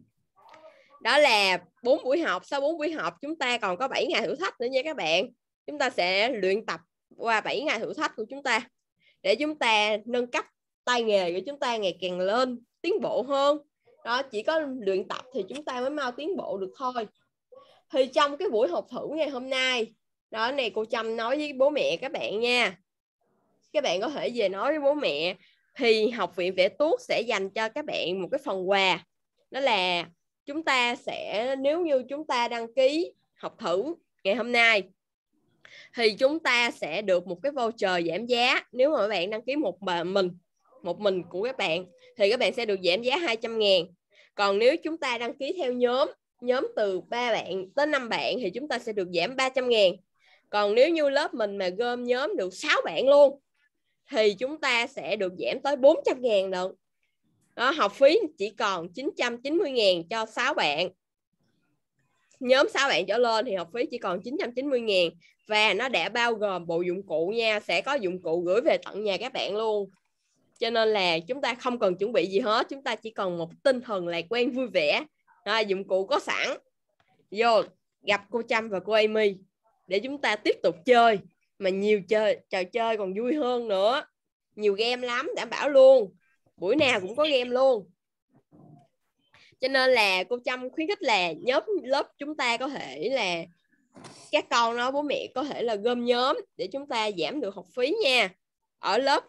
Đó là 4 buổi học. Sau 4 buổi học chúng ta còn có 7 ngày thử thách nữa nha các bạn. Chúng ta sẽ luyện tập qua 7 ngày thử thách của chúng ta để chúng ta nâng cấp tay nghề của chúng ta ngày càng lên, tiến bộ hơn. Đó, chỉ có luyện tập thì chúng ta mới mau tiến bộ được thôi. Thì trong cái buổi học thử ngày hôm nay, đó này cô Trâm nói với bố mẹ các bạn nha. Các bạn có thể về nói với bố mẹ. Thì Học viện Vẽ Tuốt sẽ dành cho các bạn một cái phần quà. Đó là chúng ta sẽ, nếu như chúng ta đăng ký học thử ngày hôm nay thì chúng ta sẽ được một cái voucher giảm giá. Nếu mà các bạn đăng ký một mình của các bạn thì các bạn sẽ được giảm giá 200.000. Còn nếu chúng ta đăng ký theo nhóm từ 3 bạn tới 5 bạn thì chúng ta sẽ được giảm 300.000. Còn nếu như lớp mình mà gom nhóm được 6 bạn luôn thì chúng ta sẽ được giảm tới 400.000 lận. Đó, học phí chỉ còn 990.000 cho 6 bạn. nhóm 6 bạn trở lên thì học phí chỉ còn 990.000 và nó đã bao gồm bộ dụng cụ nha, sẽ có dụng cụ gửi về tận nhà các bạn luôn. Cho nên là chúng ta không cần chuẩn bị gì hết, chúng ta chỉ cần một tinh thần lạc quan vui vẻ. Dụng cụ có sẵn, vô gặp cô Trâm và cô Amy để chúng ta tiếp tục chơi, mà nhiều trò chơi còn vui hơn nữa, nhiều game lắm, đảm bảo luôn, buổi nào cũng có game luôn. Cho nên là cô Trâm khuyến khích là nhóm lớp chúng ta có thể là các con nó bố mẹ có thể là gom nhóm để chúng ta giảm được học phí nha. Ở lớp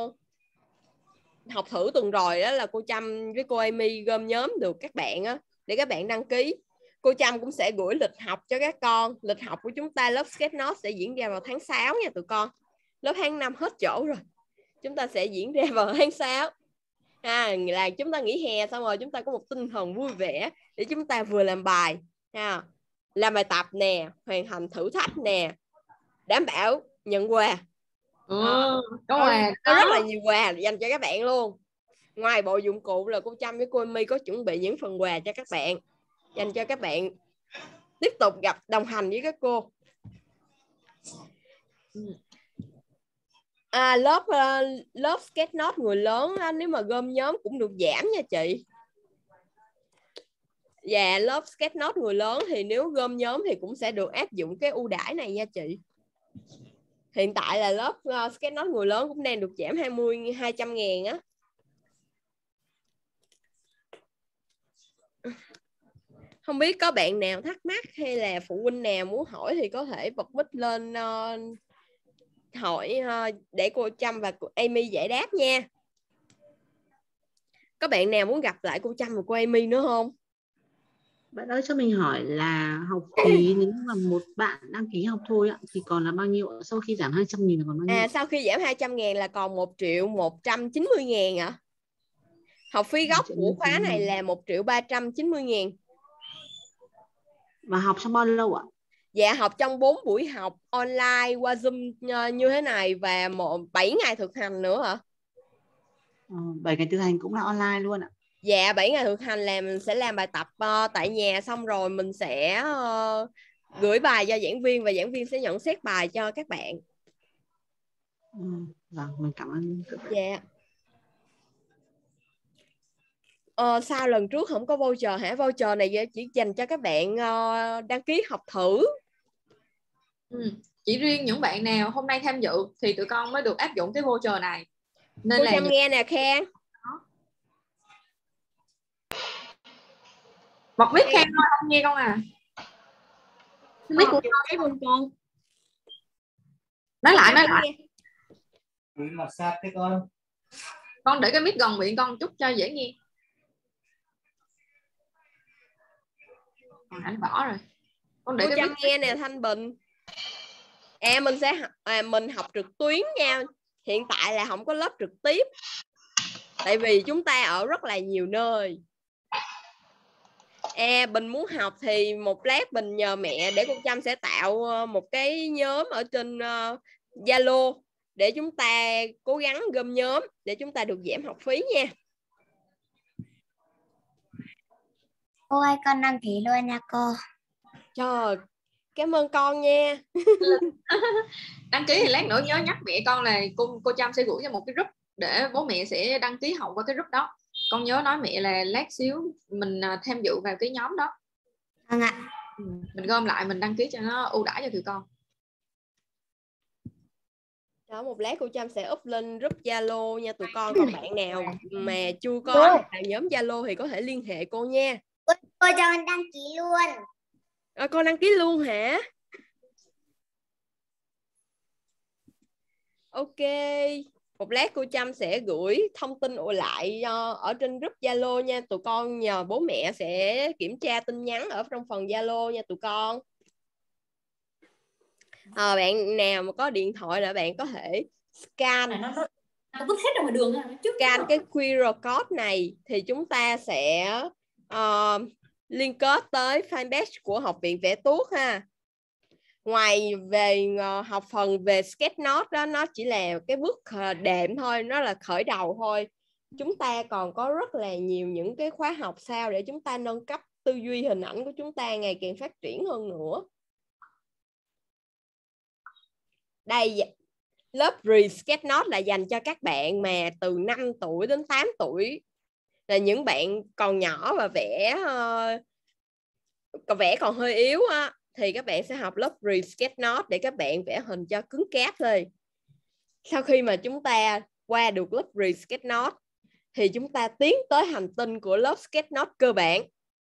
học thử tuần rồi đó là cô Trâm với cô Amy gom nhóm được các bạn á, để các bạn đăng ký. Cô Trâm cũng sẽ gửi lịch học cho các con. Lịch học của chúng ta lớp SketchNote sẽ diễn ra vào tháng 6 nha tụi con. Lớp tháng 5 hết chỗ rồi, chúng ta sẽ diễn ra vào tháng 6. Là chúng ta nghỉ hè xong rồi chúng ta có một tinh thần vui vẻ để chúng ta vừa làm bài, làm bài tập nè, hoàn thành thử thách nè, đảm bảo nhận quà. Có quà, có rất là nhiều quà dành cho các bạn luôn. Ngoài bộ dụng cụ là cô Trâm với cô My có chuẩn bị những phần quà cho các bạn, dành cho các bạn tiếp tục đồng hành với các cô. Lớp SketchNote người lớn nếu mà gom nhóm cũng được giảm nha chị. Và lớp SketchNote người lớn thì nếu gom nhóm thì cũng sẽ được áp dụng cái ưu đãi này nha chị. Hiện tại là lớp SketchNote người lớn cũng đang được giảm 200.000 á. Không biết có bạn nào thắc mắc hay là phụ huynh nào muốn hỏi thì có thể bật mic lên hỏi để cô Trâm và cô Amy giải đáp nha. Có bạn nào muốn gặp lại cô Trâm và cô Amy nữa không? Bạn ơi cho mình hỏi là học phí nếu mà một bạn đăng ký học thôi thì còn là bao nhiêu? Sau khi giảm 200.000 là còn bao nhiêu? Sau khi giảm 200.000 là còn 1.190.000 ạ. Học phí gốc của khóa này là 1.390.000. Và học trong bao lâu ạ? Dạ học trong 4 buổi học online qua Zoom như thế này và 7 ngày thực hành nữa hả? 7 ngày thực hành cũng là online luôn ạ? Dạ 7 ngày thực hành là mình sẽ làm bài tập tại nhà, xong rồi mình sẽ gửi bài cho giảng viên và giảng viên sẽ nhận xét bài cho các bạn. Vâng, mình cảm ơn. Dạ. Sao lần trước không có voucher hả? Voucher này chỉ dành cho các bạn đăng ký học thử. Chỉ riêng những bạn nào hôm nay tham dự thì tụi con mới được áp dụng cái voucher này. Nên cô là Trâm nghe nè Khang. Bật mic Khang thôi, không nghe con à. Mic của con. Nói lại. Mặt sát thế con. Con để cái mic gần miệng con chút cho dễ nghe. Anh bỏ rồi. Con để cô cái Trâm nghe nè Thanh Bình. Mình học trực tuyến nha. Hiện tại là không có lớp trực tiếp. Tại vì chúng ta ở rất là nhiều nơi. Bình muốn học thì một lát Bình nhờ mẹ để cô Trâm sẽ tạo một cái nhóm ở trên Zalo để chúng ta cố gắng gom nhóm để chúng ta được giảm học phí nha. Cô ơi con đăng ký luôn nha cô. Trời, cảm ơn con nha. Đăng ký thì lát nữa nhớ nhắc mẹ con là cô Trâm sẽ gửi cho một cái group để bố mẹ sẽ đăng ký học qua cái group đó. Con nhớ nói mẹ là lát xíu mình tham dự vào cái nhóm đó. Vâng ạ. Mình gom lại mình đăng ký cho nó ưu đãi cho tụi con. Đó, một lát cô Trâm sẽ up lên group Zalo nha tụi con. Còn bạn nào mà chưa có vào nhóm Zalo thì có thể liên hệ cô nha. Cô cho con đăng ký luôn. Con đăng ký luôn hả? Ok. Một lát cô Trâm sẽ gửi thông tin lại ở trên group Zalo nha. Tụi con nhờ bố mẹ sẽ kiểm tra tin nhắn ở trong phần Zalo nha tụi con. Bạn nào mà có điện thoại là bạn có thể scan scan cái QR code này thì chúng ta sẽ liên kết tới fanpage của Học viện Vẽ Tuốt ha. Ngoài về học phần về SketchNote đó, nó chỉ là cái bước đệm thôi, nó là khởi đầu thôi. chúng ta còn có rất là nhiều những cái khóa học sao để chúng ta nâng cấp tư duy hình ảnh của chúng ta ngày càng phát triển hơn nữa. Đây, lớp Sketchnote là dành cho các bạn mà từ 5 tuổi đến 8 tuổi, là những bạn còn nhỏ và vẽ còn hơi yếu á, thì các bạn sẽ học lớp Sketchnote để các bạn vẽ hình cho cứng cáp thôi. Sau khi mà chúng ta qua được lớp Sketchnote thì chúng ta tiến tới hành tinh của lớp Sketchnote cơ bản.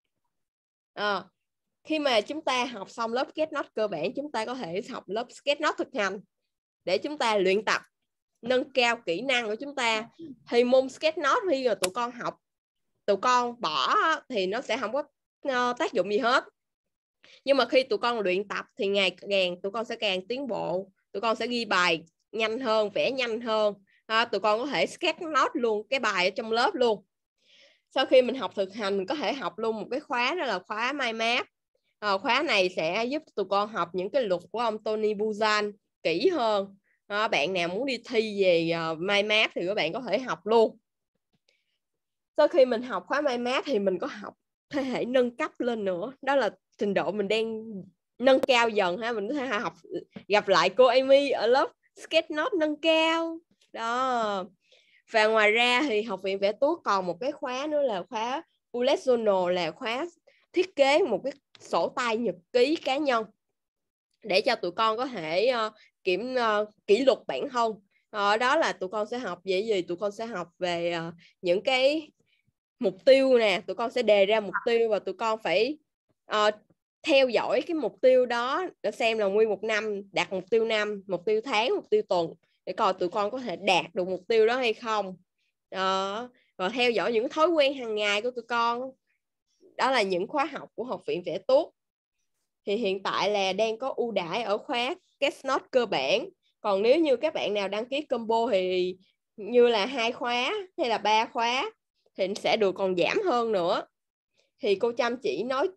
Khi mà chúng ta học xong lớp Sketchnote cơ bản, chúng ta có thể học lớp Sketchnote thực hành để chúng ta luyện tập, nâng cao kỹ năng của chúng ta. Thì môn Sketchnote khi mà tụi con học, tụi con bỏ thì nó sẽ không có tác dụng gì hết. Nhưng mà khi tụi con luyện tập thì ngày càng tụi con sẽ càng tiến bộ. Tụi con sẽ ghi bài nhanh hơn, vẽ nhanh hơn. Tụi con có thể Sketchnote luôn cái bài ở trong lớp luôn. Sau khi mình học thực hành, mình có thể học luôn một cái khóa, đó là khóa Mind Map. Khóa này sẽ giúp tụi con học những cái luật của ông Tony Buzan kỹ hơn. Bạn nào muốn đi thi về Mind Map thì các bạn có thể học luôn. Sau khi mình học khóa Mind Map thì mình có học có thể nâng cấp lên nữa. Đó là trình độ mình đang nâng cao dần ha. Mình có thể học, gặp lại cô Amy ở lớp Sketchnote nâng cao đó. Và ngoài ra thì Học viện Vẽ Tuốt còn một cái khóa nữa là khóa Bullet Journal, là khóa thiết kế một cái sổ tay nhật ký cá nhân để cho tụi con có thể kỷ luật bản thân. Đó là tụi con sẽ học về gì? Tụi con sẽ học về những cái mục tiêu nè. Tụi con sẽ đề ra mục tiêu và tụi con phải theo dõi cái mục tiêu đó để xem là nguyên một năm đạt mục tiêu năm, mục tiêu tháng, mục tiêu tuần, để coi tụi con có thể đạt được mục tiêu đó hay không. Và theo dõi những thói quen hàng ngày của tụi con. Đó là những khóa học của Học viện Vẽ Tuốt. Thì hiện tại là đang có ưu đãi ở khóa Sketchnote cơ bản. Còn nếu như các bạn nào đăng ký combo thì như là 2 khóa hay là 3 khóa thì sẽ được còn giảm hơn nữa. Thì cô Trâm chỉ nói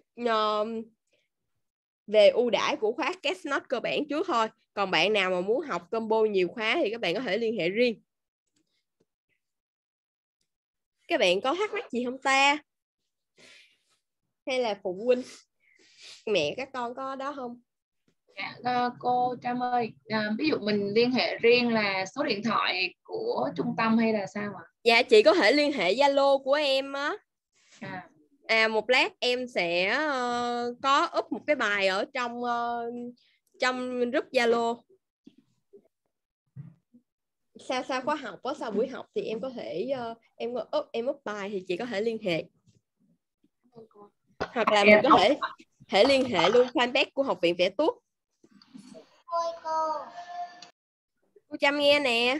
về ưu đãi của khóa Sketchnote cơ bản trước thôi. Còn bạn nào mà muốn học combo nhiều khóa thì các bạn có thể liên hệ riêng. Các bạn có thắc mắc gì không ta? Hay là phụ huynh, mẹ các con có đó không? Dạ, cô Trâm ơi, ví dụ mình liên hệ riêng là số điện thoại của trung tâm hay là sao ạ? Dạ, chị có thể liên hệ Zalo của em á. Một lát em sẽ có up một cái bài ở trong group Zalo. Sau khóa học á, sau buổi học thì em có thể em up bài thì chị có thể liên hệ. Hoặc là mình có thể liên hệ luôn fanpage của Học viện Vẽ Tuốt. Cô Trâm nghe nè.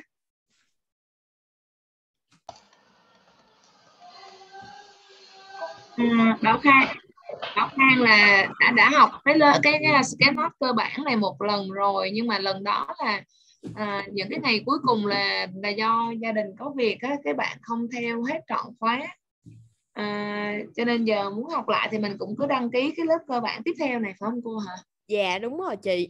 Bảo Khang là đã học cái Sketchnote cơ bản này một lần rồi, nhưng mà lần đó là những cái ngày cuối cùng là do gia đình có việc á, cái bạn không theo hết trọn khóa, cho nên giờ muốn học lại thì mình cũng cứ đăng ký cái lớp cơ bản tiếp theo này phải không cô hả? Dạ đúng rồi chị.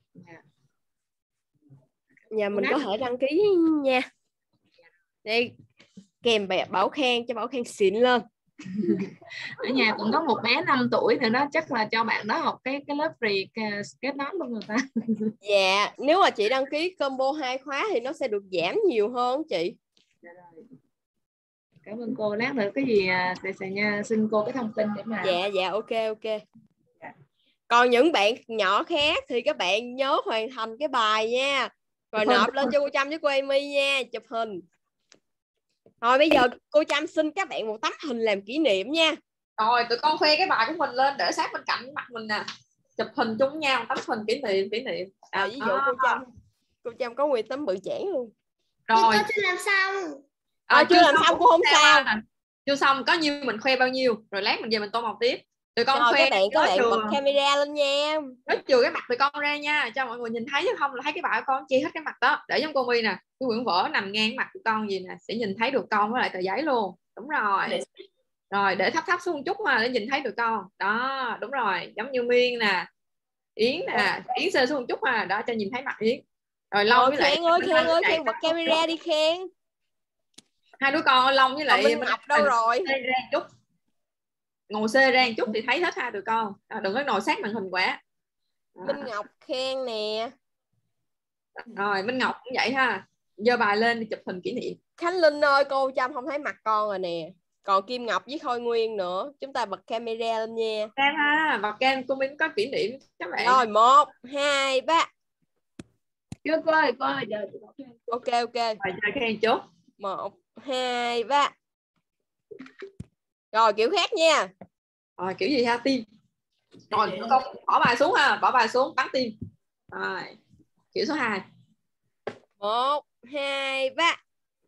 Dạ mình có thể đăng ký nha. Đây kèm Bảo Khang cho Bảo Khang xịn lên. Ở nhà cũng có một bé 5 tuổi nữa đó, chắc là cho bạn đó học cái lớp Sketchnote luôn rồi ta. Dạ, nếu mà chị đăng ký combo 2 khóa thì nó sẽ được giảm nhiều hơn chị. Cảm ơn cô. Lát nữa cái gì sẽ nha, xin cô cái thông tin để mà. Dạ ok. Còn những bạn nhỏ khác thì các bạn nhớ hoàn thành cái bài nha, rồi nộp lên cho cô Trâm với cô Amy nha, chụp hình. Rồi bây giờ cô Trâm xin các bạn một tấm hình làm kỷ niệm nha. Rồi tụi con khoe cái bài của mình lên để sát bên cạnh mặt mình nè, chụp hình chung nhau, tấm hình kỷ niệm. Ví dụ cô Trâm có nguyên tấm bự chản luôn. Rồi chưa làm xong. Chưa làm xong cũng không sao. Chưa xong, có nhiêu mình khoe bao nhiêu, rồi lát mình về mình tô màu tiếp. Tụi con khoe, các bạn bật camera lên nha. Nói chừa cái mặt tụi con ra nha, cho mọi người nhìn thấy, chứ không là thấy cái bài của con chia hết cái mặt đó. Để giống cô My nè, cái quyển vở nằm ngang mặt tụi con gì nè, sẽ nhìn thấy được con với lại tờ giấy luôn. Đúng rồi. Rồi để thấp xuống chút mà để nhìn thấy tụi con. Đó, đúng rồi, giống như Miên nè, Yến nè, Yến xê xuống một chút mà đó, cho nhìn thấy mặt Yến. Rồi lâu với lại Khang ơi, bật camera đi Khang. Hai đứa con Long với lại Minh Ngọc đâu rồi? Ra chút, ngồi xê ra một chút thì thấy hết hai tụi con. Đừng có ngồi sát màn hình quá. Minh Ngọc khen nè. Rồi Minh Ngọc cũng vậy ha, giơ bài lên thì chụp hình kỷ niệm. Khánh Linh ơi, cô Trâm không thấy mặt con rồi nè. Còn Kim Ngọc với Khôi Nguyên nữa. Chúng ta bật camera lên nha. Cam ha, bật cam cô Minh có kỷ niệm các bạn. Rồi 1, 2, 3. Chưa cô ơi chờ. Ok. Rồi chờ khen chút. 1, 2, 3. Rồi kiểu khác nha. Rồi kiểu gì ha, tim. Rồi con bỏ bài xuống ha, bỏ bài xuống bắn tim. Rồi kiểu số 2. 1, 2, 3.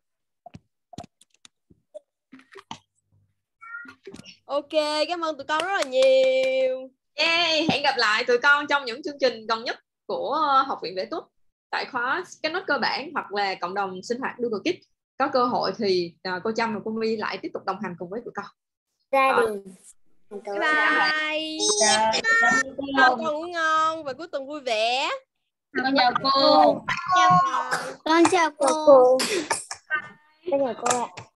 Ok, cảm ơn tụi con rất là nhiều. Hẹn gặp lại tụi con trong những chương trình gần nhất của Học viện Vẽ Tuất tại khóa Sketchnote cơ bản hoặc là cộng đồng sinh hoạt Google Kids. Có cơ hội thì cô Trâm và cô My lại tiếp tục đồng hành cùng với tụi con. Gia đình. Bye bye. Con ngủ ngon và cuối tuần vui vẻ. Con chào cô. Con chào cô. Con chào cô ạ.